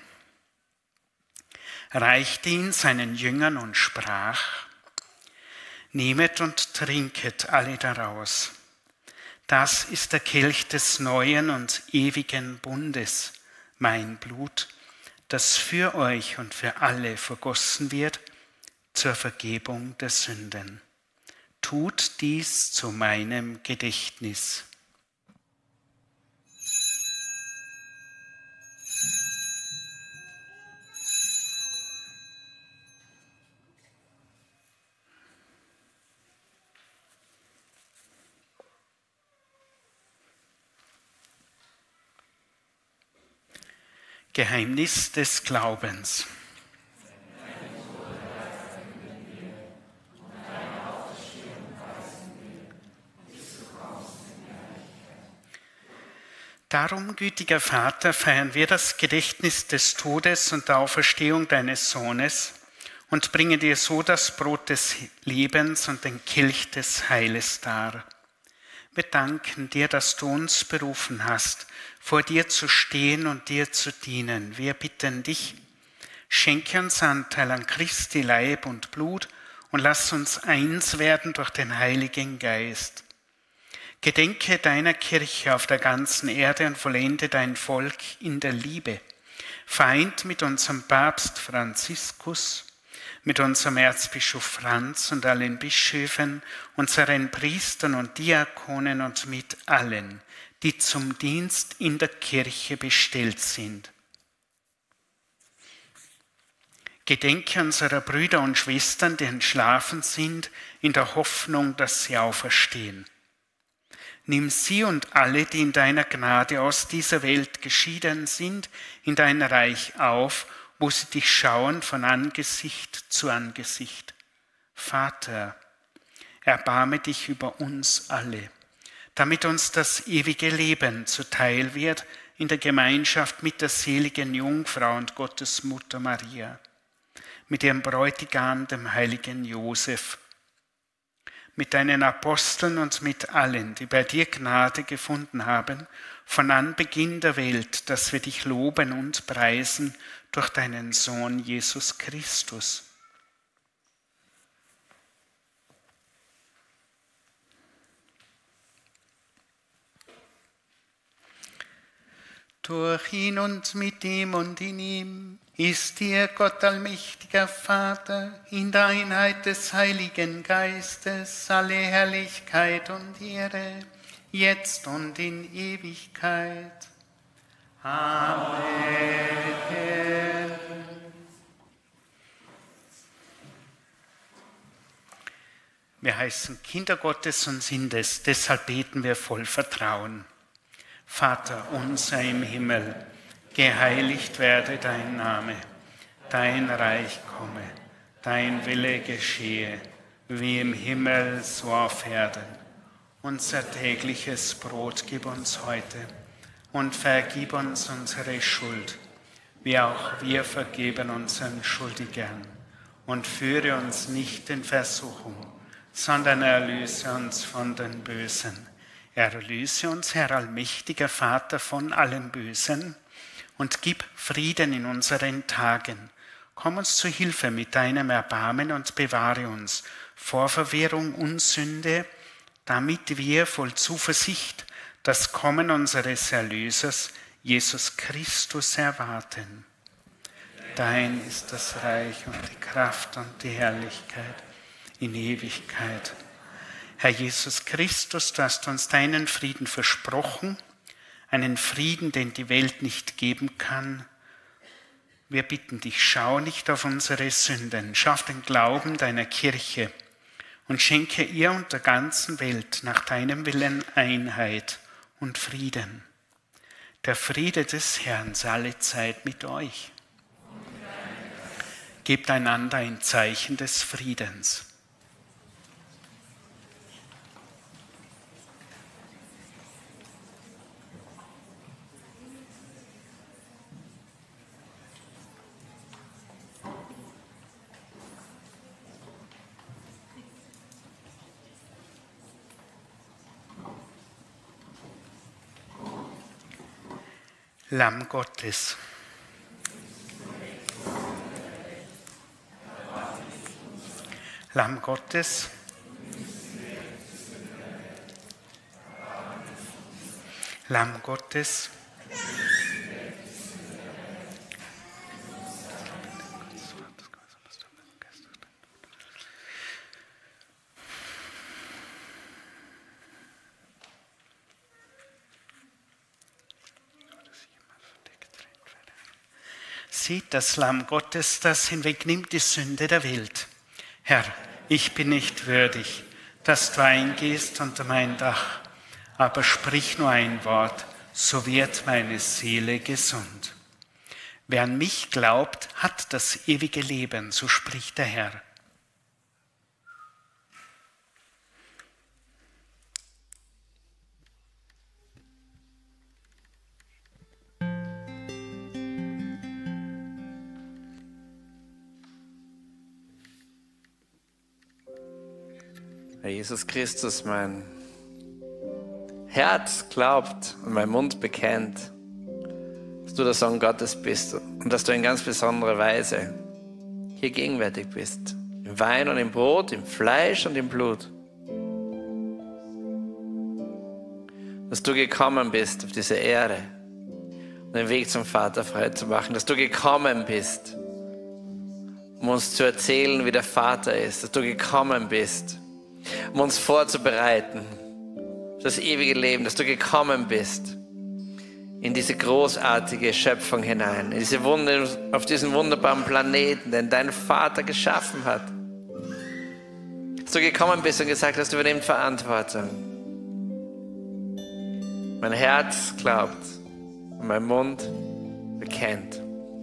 reichte ihn seinen Jüngern und sprach, nehmet und trinket alle daraus. Das ist der Kelch des neuen und ewigen Bundes, mein Blut, das für euch und für alle vergossen wird zur Vergebung der Sünden. Tut dies zu meinem Gedächtnis. Geheimnis des Glaubens. Darum, gütiger Vater, feiern wir das Gedächtnis des Todes und der Auferstehung deines Sohnes und bringen dir so das Brot des Lebens und den Kelch des Heiles dar. Wir danken dir, dass du uns berufen hast, vor dir zu stehen und dir zu dienen. Wir bitten dich, schenke uns Anteil an Christi Leib und Blut und lass uns eins werden durch den Heiligen Geist. Gedenke deiner Kirche auf der ganzen Erde und vollende dein Volk in der Liebe, vereint mit unserem Papst Franziskus, mit unserem Erzbischof Franz und allen Bischöfen, unseren Priestern und Diakonen und mit allen, die zum Dienst in der Kirche bestellt sind. Gedenke unserer Brüder und Schwestern, die entschlafen sind, in der Hoffnung, dass sie auferstehen. Nimm sie und alle, die in deiner Gnade aus dieser Welt geschieden sind, in dein Reich auf, wo sie dich schauen von Angesicht zu Angesicht. Vater, erbarme dich über uns alle, damit uns das ewige Leben zuteil wird in der Gemeinschaft mit der seligen Jungfrau und Gottesmutter Maria, mit ihrem Bräutigam, dem heiligen Josef, mit deinen Aposteln und mit allen, die bei dir Gnade gefunden haben, von Anbeginn der Welt, dass wir dich loben und preisen durch deinen Sohn Jesus Christus. Durch ihn und mit ihm und in ihm ist dir, Gott allmächtiger Vater, in der Einheit des Heiligen Geistes alle Herrlichkeit und Ehre, jetzt und in Ewigkeit. Amen. Wir heißen Kinder Gottes und sind es, deshalb beten wir voll Vertrauen. Vater unser im Himmel, geheiligt werde dein Name. dein Reich komme, dein Wille geschehe, wie im Himmel, so auf Erden. Unser tägliches Brot gib uns heute und vergib uns unsere Schuld, wie auch wir vergeben unseren Schuldigern. Und führe uns nicht in Versuchung, sondern erlöse uns von den Bösen. Erlöse uns, Herr allmächtiger Vater, von allem Bösen und gib Frieden in unseren Tagen. Komm uns zu Hilfe mit deinem Erbarmen und bewahre uns vor Verwirrung und Sünde, damit wir voll Zuversicht das Kommen unseres Erlösers, Jesus Christus, erwarten. Dein ist das Reich und die Kraft und die Herrlichkeit in Ewigkeit. Herr Jesus Christus, du hast uns deinen Frieden versprochen, einen Frieden, den die Welt nicht geben kann. Wir bitten dich, schau nicht auf unsere Sünden, schaff den Glauben deiner Kirche und schenke ihr und der ganzen Welt nach deinem Willen Einheit und Frieden. Der Friede des Herrn sei alle Zeit mit euch. Gebt einander ein Zeichen des Friedens. Lamm Gottes. Lamm Gottes. Lamm Gottes. Seht das Lamm Gottes, das hinwegnimmt die Sünde der Welt. Herr, ich bin nicht würdig, dass du eingehst unter mein Dach, aber sprich nur ein Wort, so wird meine Seele gesund. Wer an mich glaubt, hat das ewige Leben, so spricht der Herr. Herr Jesus Christus, mein Herz glaubt und mein Mund bekennt, dass du der Sohn Gottes bist und dass du in ganz besonderer Weise hier gegenwärtig bist. Im Wein und im Brot, im Fleisch und im Blut. Dass du gekommen bist auf diese Erde, um den Weg zum Vater frei zu machen. Dass du gekommen bist, um uns zu erzählen, wie der Vater ist. Dass du gekommen bist, um uns vorzubereiten für das ewige Leben, dass du gekommen bist in diese großartige Schöpfung hinein, in diese Wunder, auf diesen wunderbaren Planeten, den dein Vater geschaffen hat. Dass du gekommen bist und gesagt hast, du übernimmst Verantwortung. Mein Herz glaubt und mein Mund bekennt.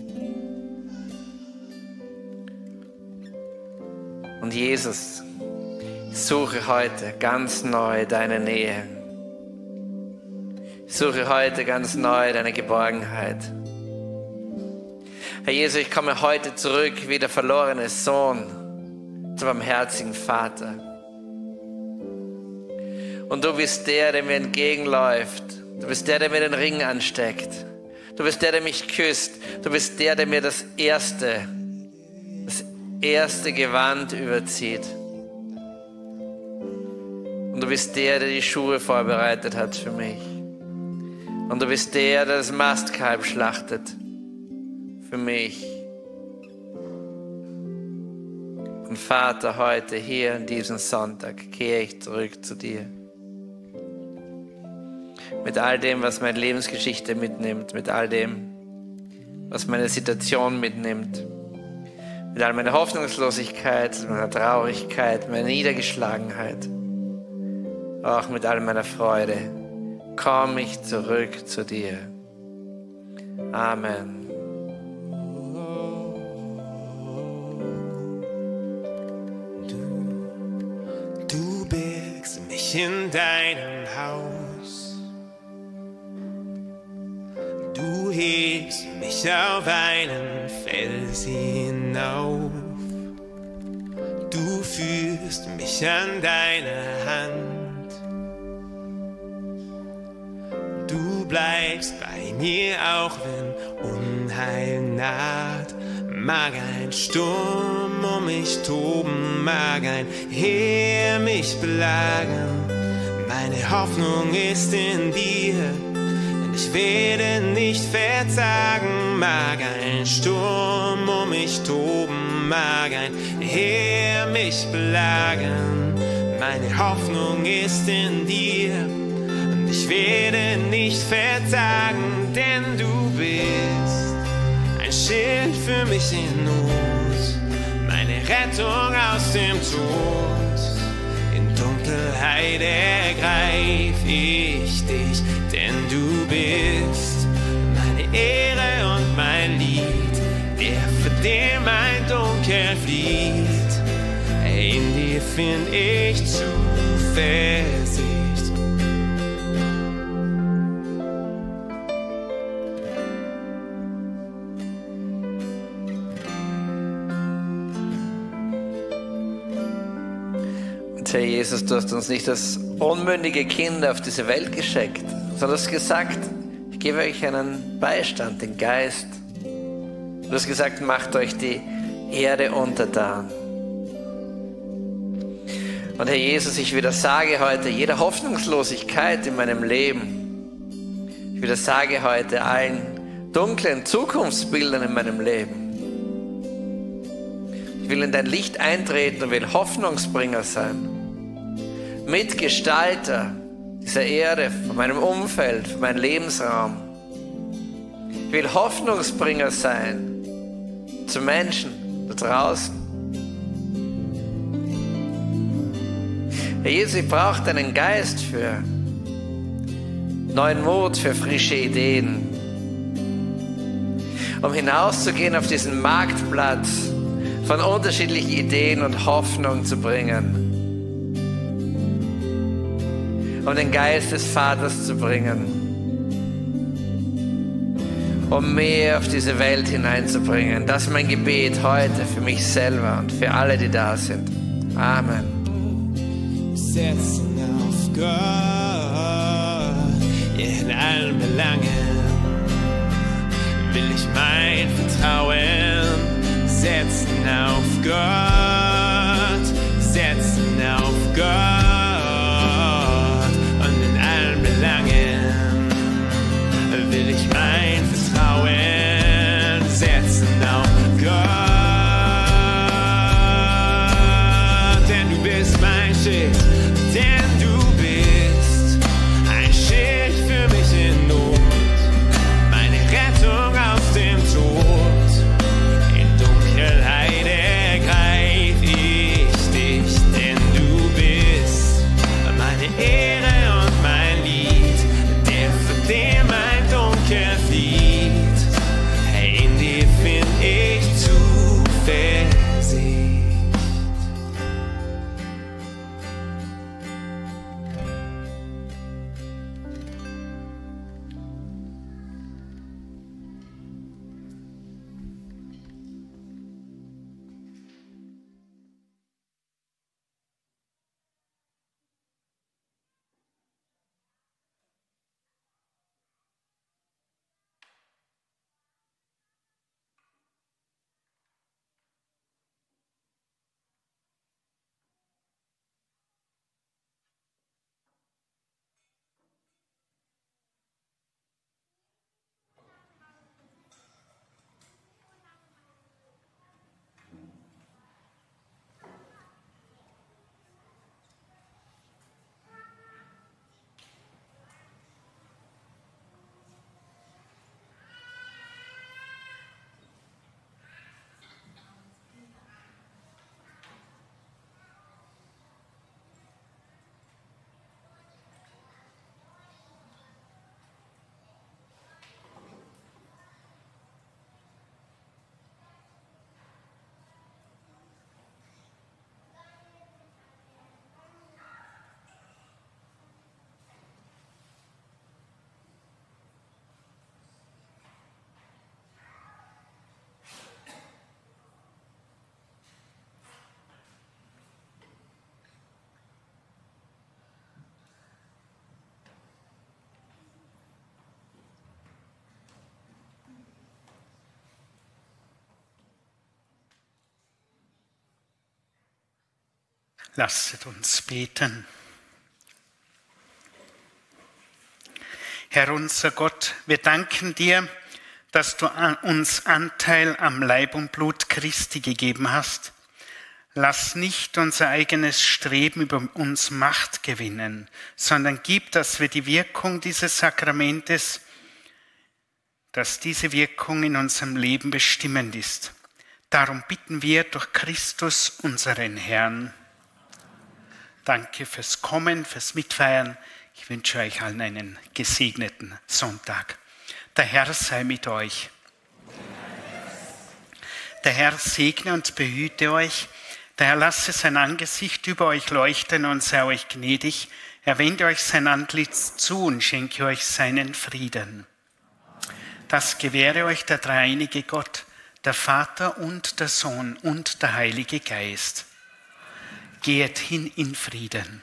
Und Jesus, ich suche heute ganz neu deine Nähe. Ich suche heute ganz neu deine Geborgenheit. Herr Jesus, ich komme heute zurück wie der verlorene Sohn zum barmherzigen Vater. Und du bist der, der mir entgegenläuft. Du bist der, der mir den Ring ansteckt. Du bist der, der mich küsst. Du bist der, der mir das erste, das erste Gewand überzieht. Und du bist der, der die Schuhe vorbereitet hat für mich. Und du bist der, der das Mastkalb schlachtet für mich. Und Vater, heute hier an diesem Sonntag kehre ich zurück zu dir. Mit all dem, was meine Lebensgeschichte mitnimmt, mit all dem, was meine Situation mitnimmt, mit all meiner Hoffnungslosigkeit, meiner Traurigkeit, meiner Niedergeschlagenheit, auch mit all meiner Freude, komme ich zurück zu dir. Amen. mich in deinem Haus. Du hebst mich auf einen Fels hinauf. Du führst mich an deine Hand. Du bleibst bei mir, auch wenn Unheil naht. Mag ein Sturm um mich toben, mag ein Heer mich belagen. Meine Hoffnung ist in dir, denn ich werde nicht verzagen. Mag ein Sturm um mich toben, mag ein Heer mich belagen. Meine Hoffnung ist in dir, und ich werde nicht verzagen, denn du bist ein Schild für mich in Not, meine Rettung aus dem Tod. In Dunkelheit ergreif ich dich, denn du bist meine Ehre und mein Lied, der für den mein Dunkel flieht. In dir find ich Zuversicht. Herr Jesus, du hast uns nicht als unmündige Kinder auf diese Welt geschickt, sondern du hast gesagt, ich gebe euch einen Beistand, den Geist. Du hast gesagt, macht euch die Erde untertan. Und Herr Jesus, ich widersage heute jeder Hoffnungslosigkeit in meinem Leben. Ich widersage heute allen dunklen Zukunftsbildern in meinem Leben. Ich will in dein Licht eintreten und will Hoffnungsbringer sein. Mitgestalter dieser Erde, von meinem Umfeld, von meinem Lebensraum. Ich will Hoffnungsbringer sein zu Menschen da draußen. Herr Jesus, ich brauche deinen Geist für neuen Mut, für frische Ideen, um hinauszugehen auf diesen Marktplatz von unterschiedlichen Ideen und Hoffnung zu bringen. Um den Geist des Vaters zu bringen. Um mehr auf diese Welt hineinzubringen. Das ist mein Gebet heute für mich selber und für alle, die da sind. Amen. Setzen auf Gott in allen Belangen. Will ich mein Vertrauen setzen auf Gott, setzen auf Gott. Will ich mein Vertrauen setzen auf Gott, denn du bist mein Schild, denn du bist ein Schild für mich in Not, meine Rettung aus dem Tod. In Dunkelheit ergreif Lasset uns beten. Herr unser Gott, wir danken dir, dass du uns Anteil am Leib und Blut Christi gegeben hast. Lass nicht unser eigenes Streben über uns Macht gewinnen, sondern gib, dass wir die Wirkung dieses Sakramentes, dass diese Wirkung in unserem Leben bestimmend ist. Darum bitten wir durch Christus, unseren Herrn. Danke fürs Kommen, fürs Mitfeiern. Ich wünsche euch allen einen gesegneten Sonntag. Der Herr sei mit euch. Der Herr segne und behüte euch. Der Herr lasse sein Angesicht über euch leuchten und sei euch gnädig. Er wende euch sein Antlitz zu und schenke euch seinen Frieden. Das gewähre euch der dreieinige Gott, der Vater und der Sohn und der Heilige Geist. Geht hin in Frieden.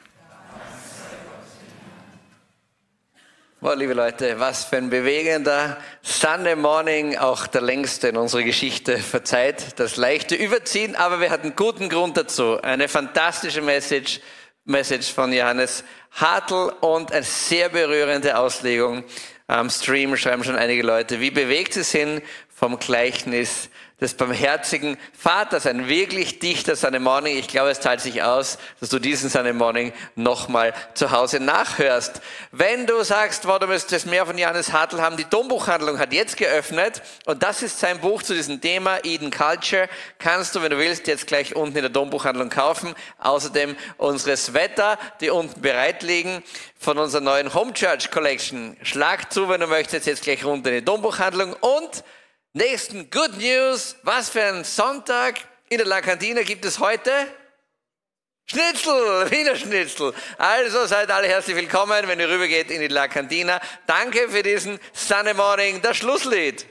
Wow, liebe Leute, was für ein bewegender Sunday Morning, auch der längste in unserer Geschichte. Verzeiht das leichte Überziehen, aber wir hatten guten Grund dazu. Eine fantastische Message, Message von Johannes Hartl und eine sehr berührende Auslegung. Am Stream schreiben schon einige Leute, wie bewegt sie sind vom Gleichnis des barmherzigen Vaters. Ein wirklich dichter Sunday Morning. Ich glaube, es zahlt sich aus, dass du diesen Sunday Morning nochmal zu Hause nachhörst. Wenn du sagst, wow, du müsstest mehr von Johannes Hartl haben, die Dombuchhandlung hat jetzt geöffnet und das ist sein Buch zu diesem Thema, Eden Culture. Kannst du, wenn du willst, jetzt gleich unten in der Dombuchhandlung kaufen. Außerdem unsere Sweater, die unten bereit liegen, von unserer neuen Home Church Collection. Schlag zu, wenn du möchtest, jetzt gleich runter in die Dombuchhandlung. Und nächsten Good News, was für ein Sonntag. In der La Cantina gibt es heute Schnitzel, Wiener Schnitzel. Also seid alle herzlich willkommen, wenn ihr rübergeht in die La Cantina. Danke für diesen Sunday Morning, das Schlusslied.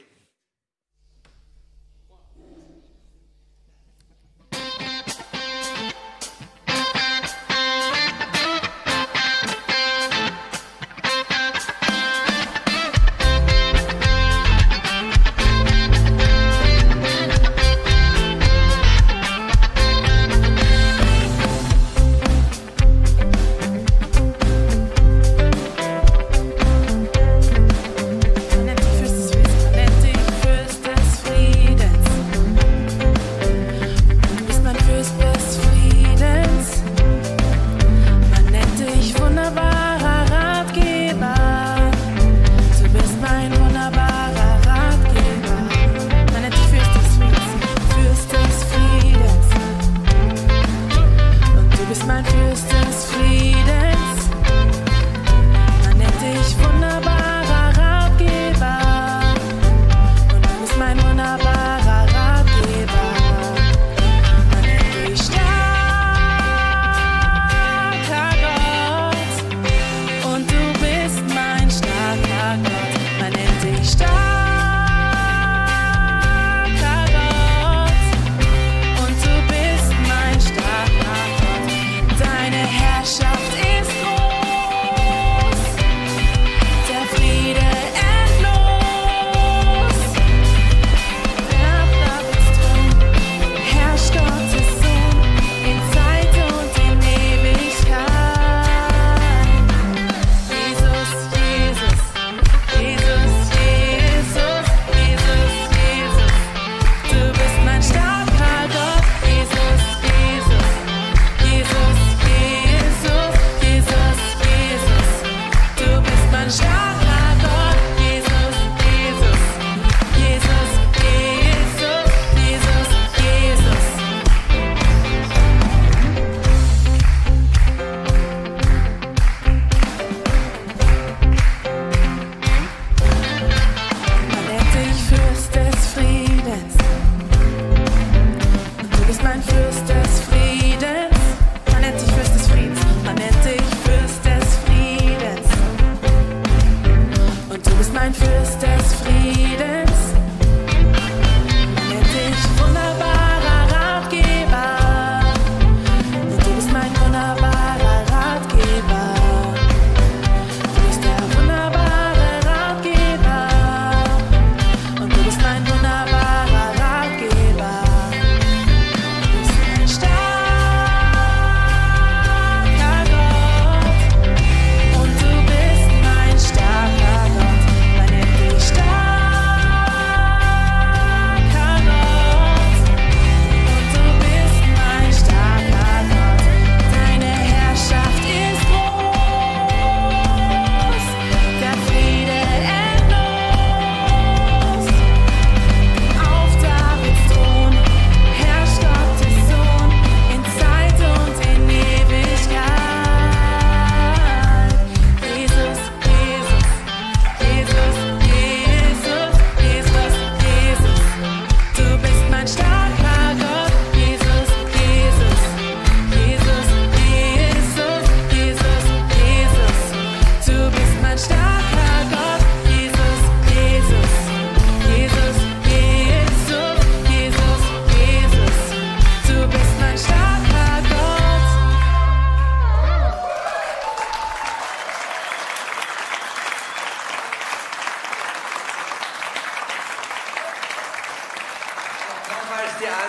Fürs Talent.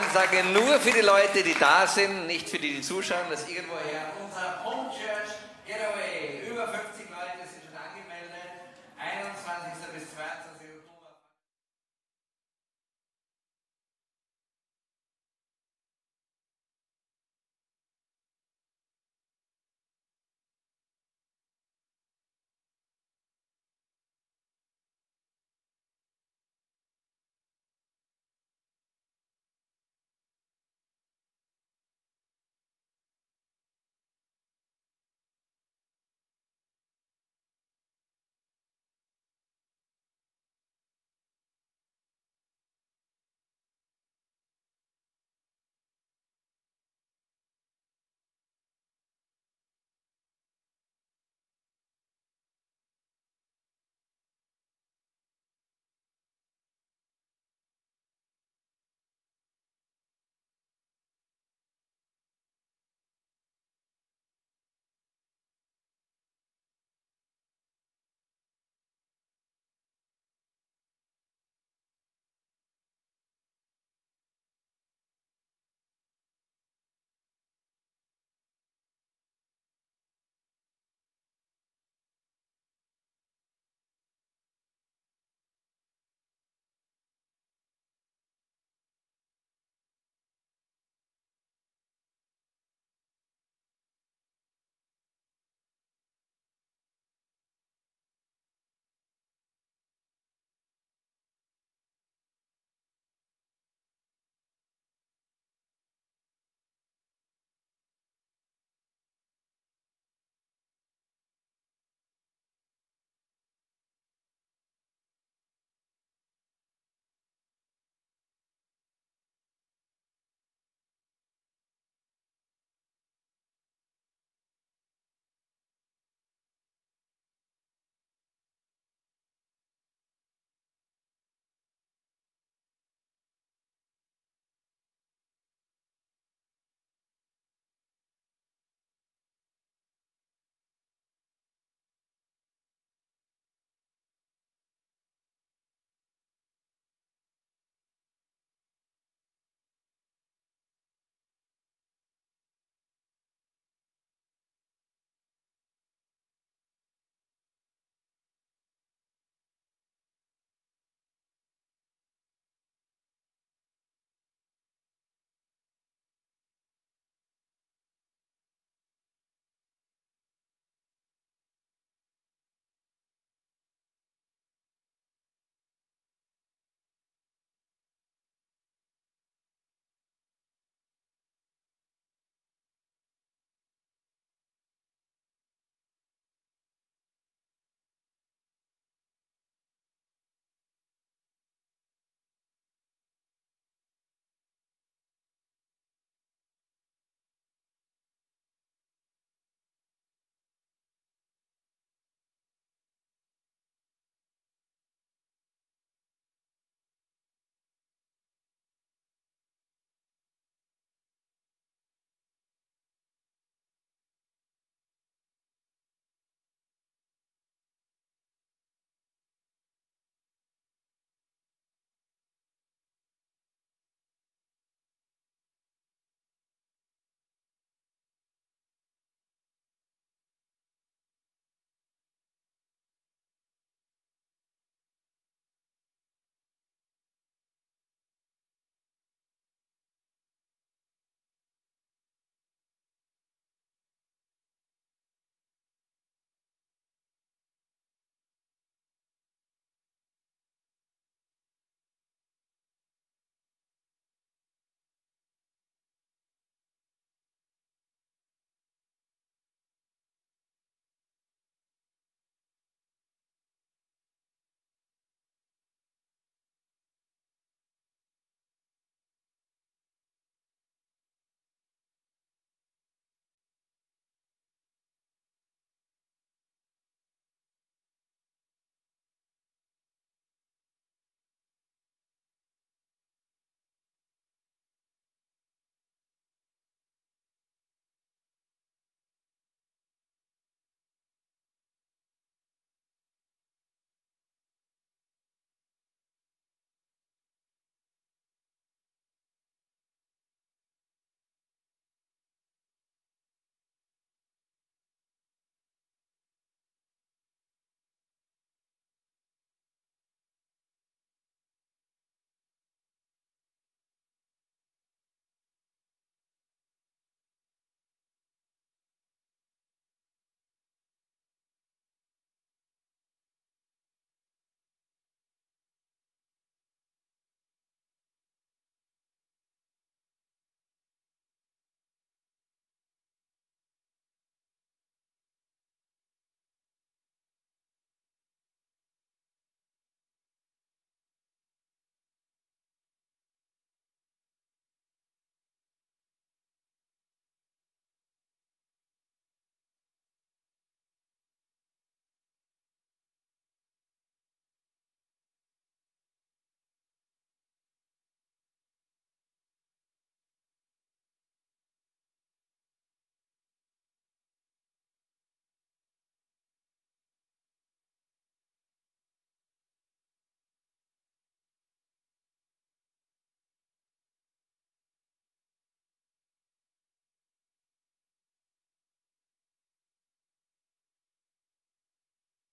Ansage nur für die Leute, die da sind, nicht für die, die zuschauen, das irgendwoher unser Home Church Getaway.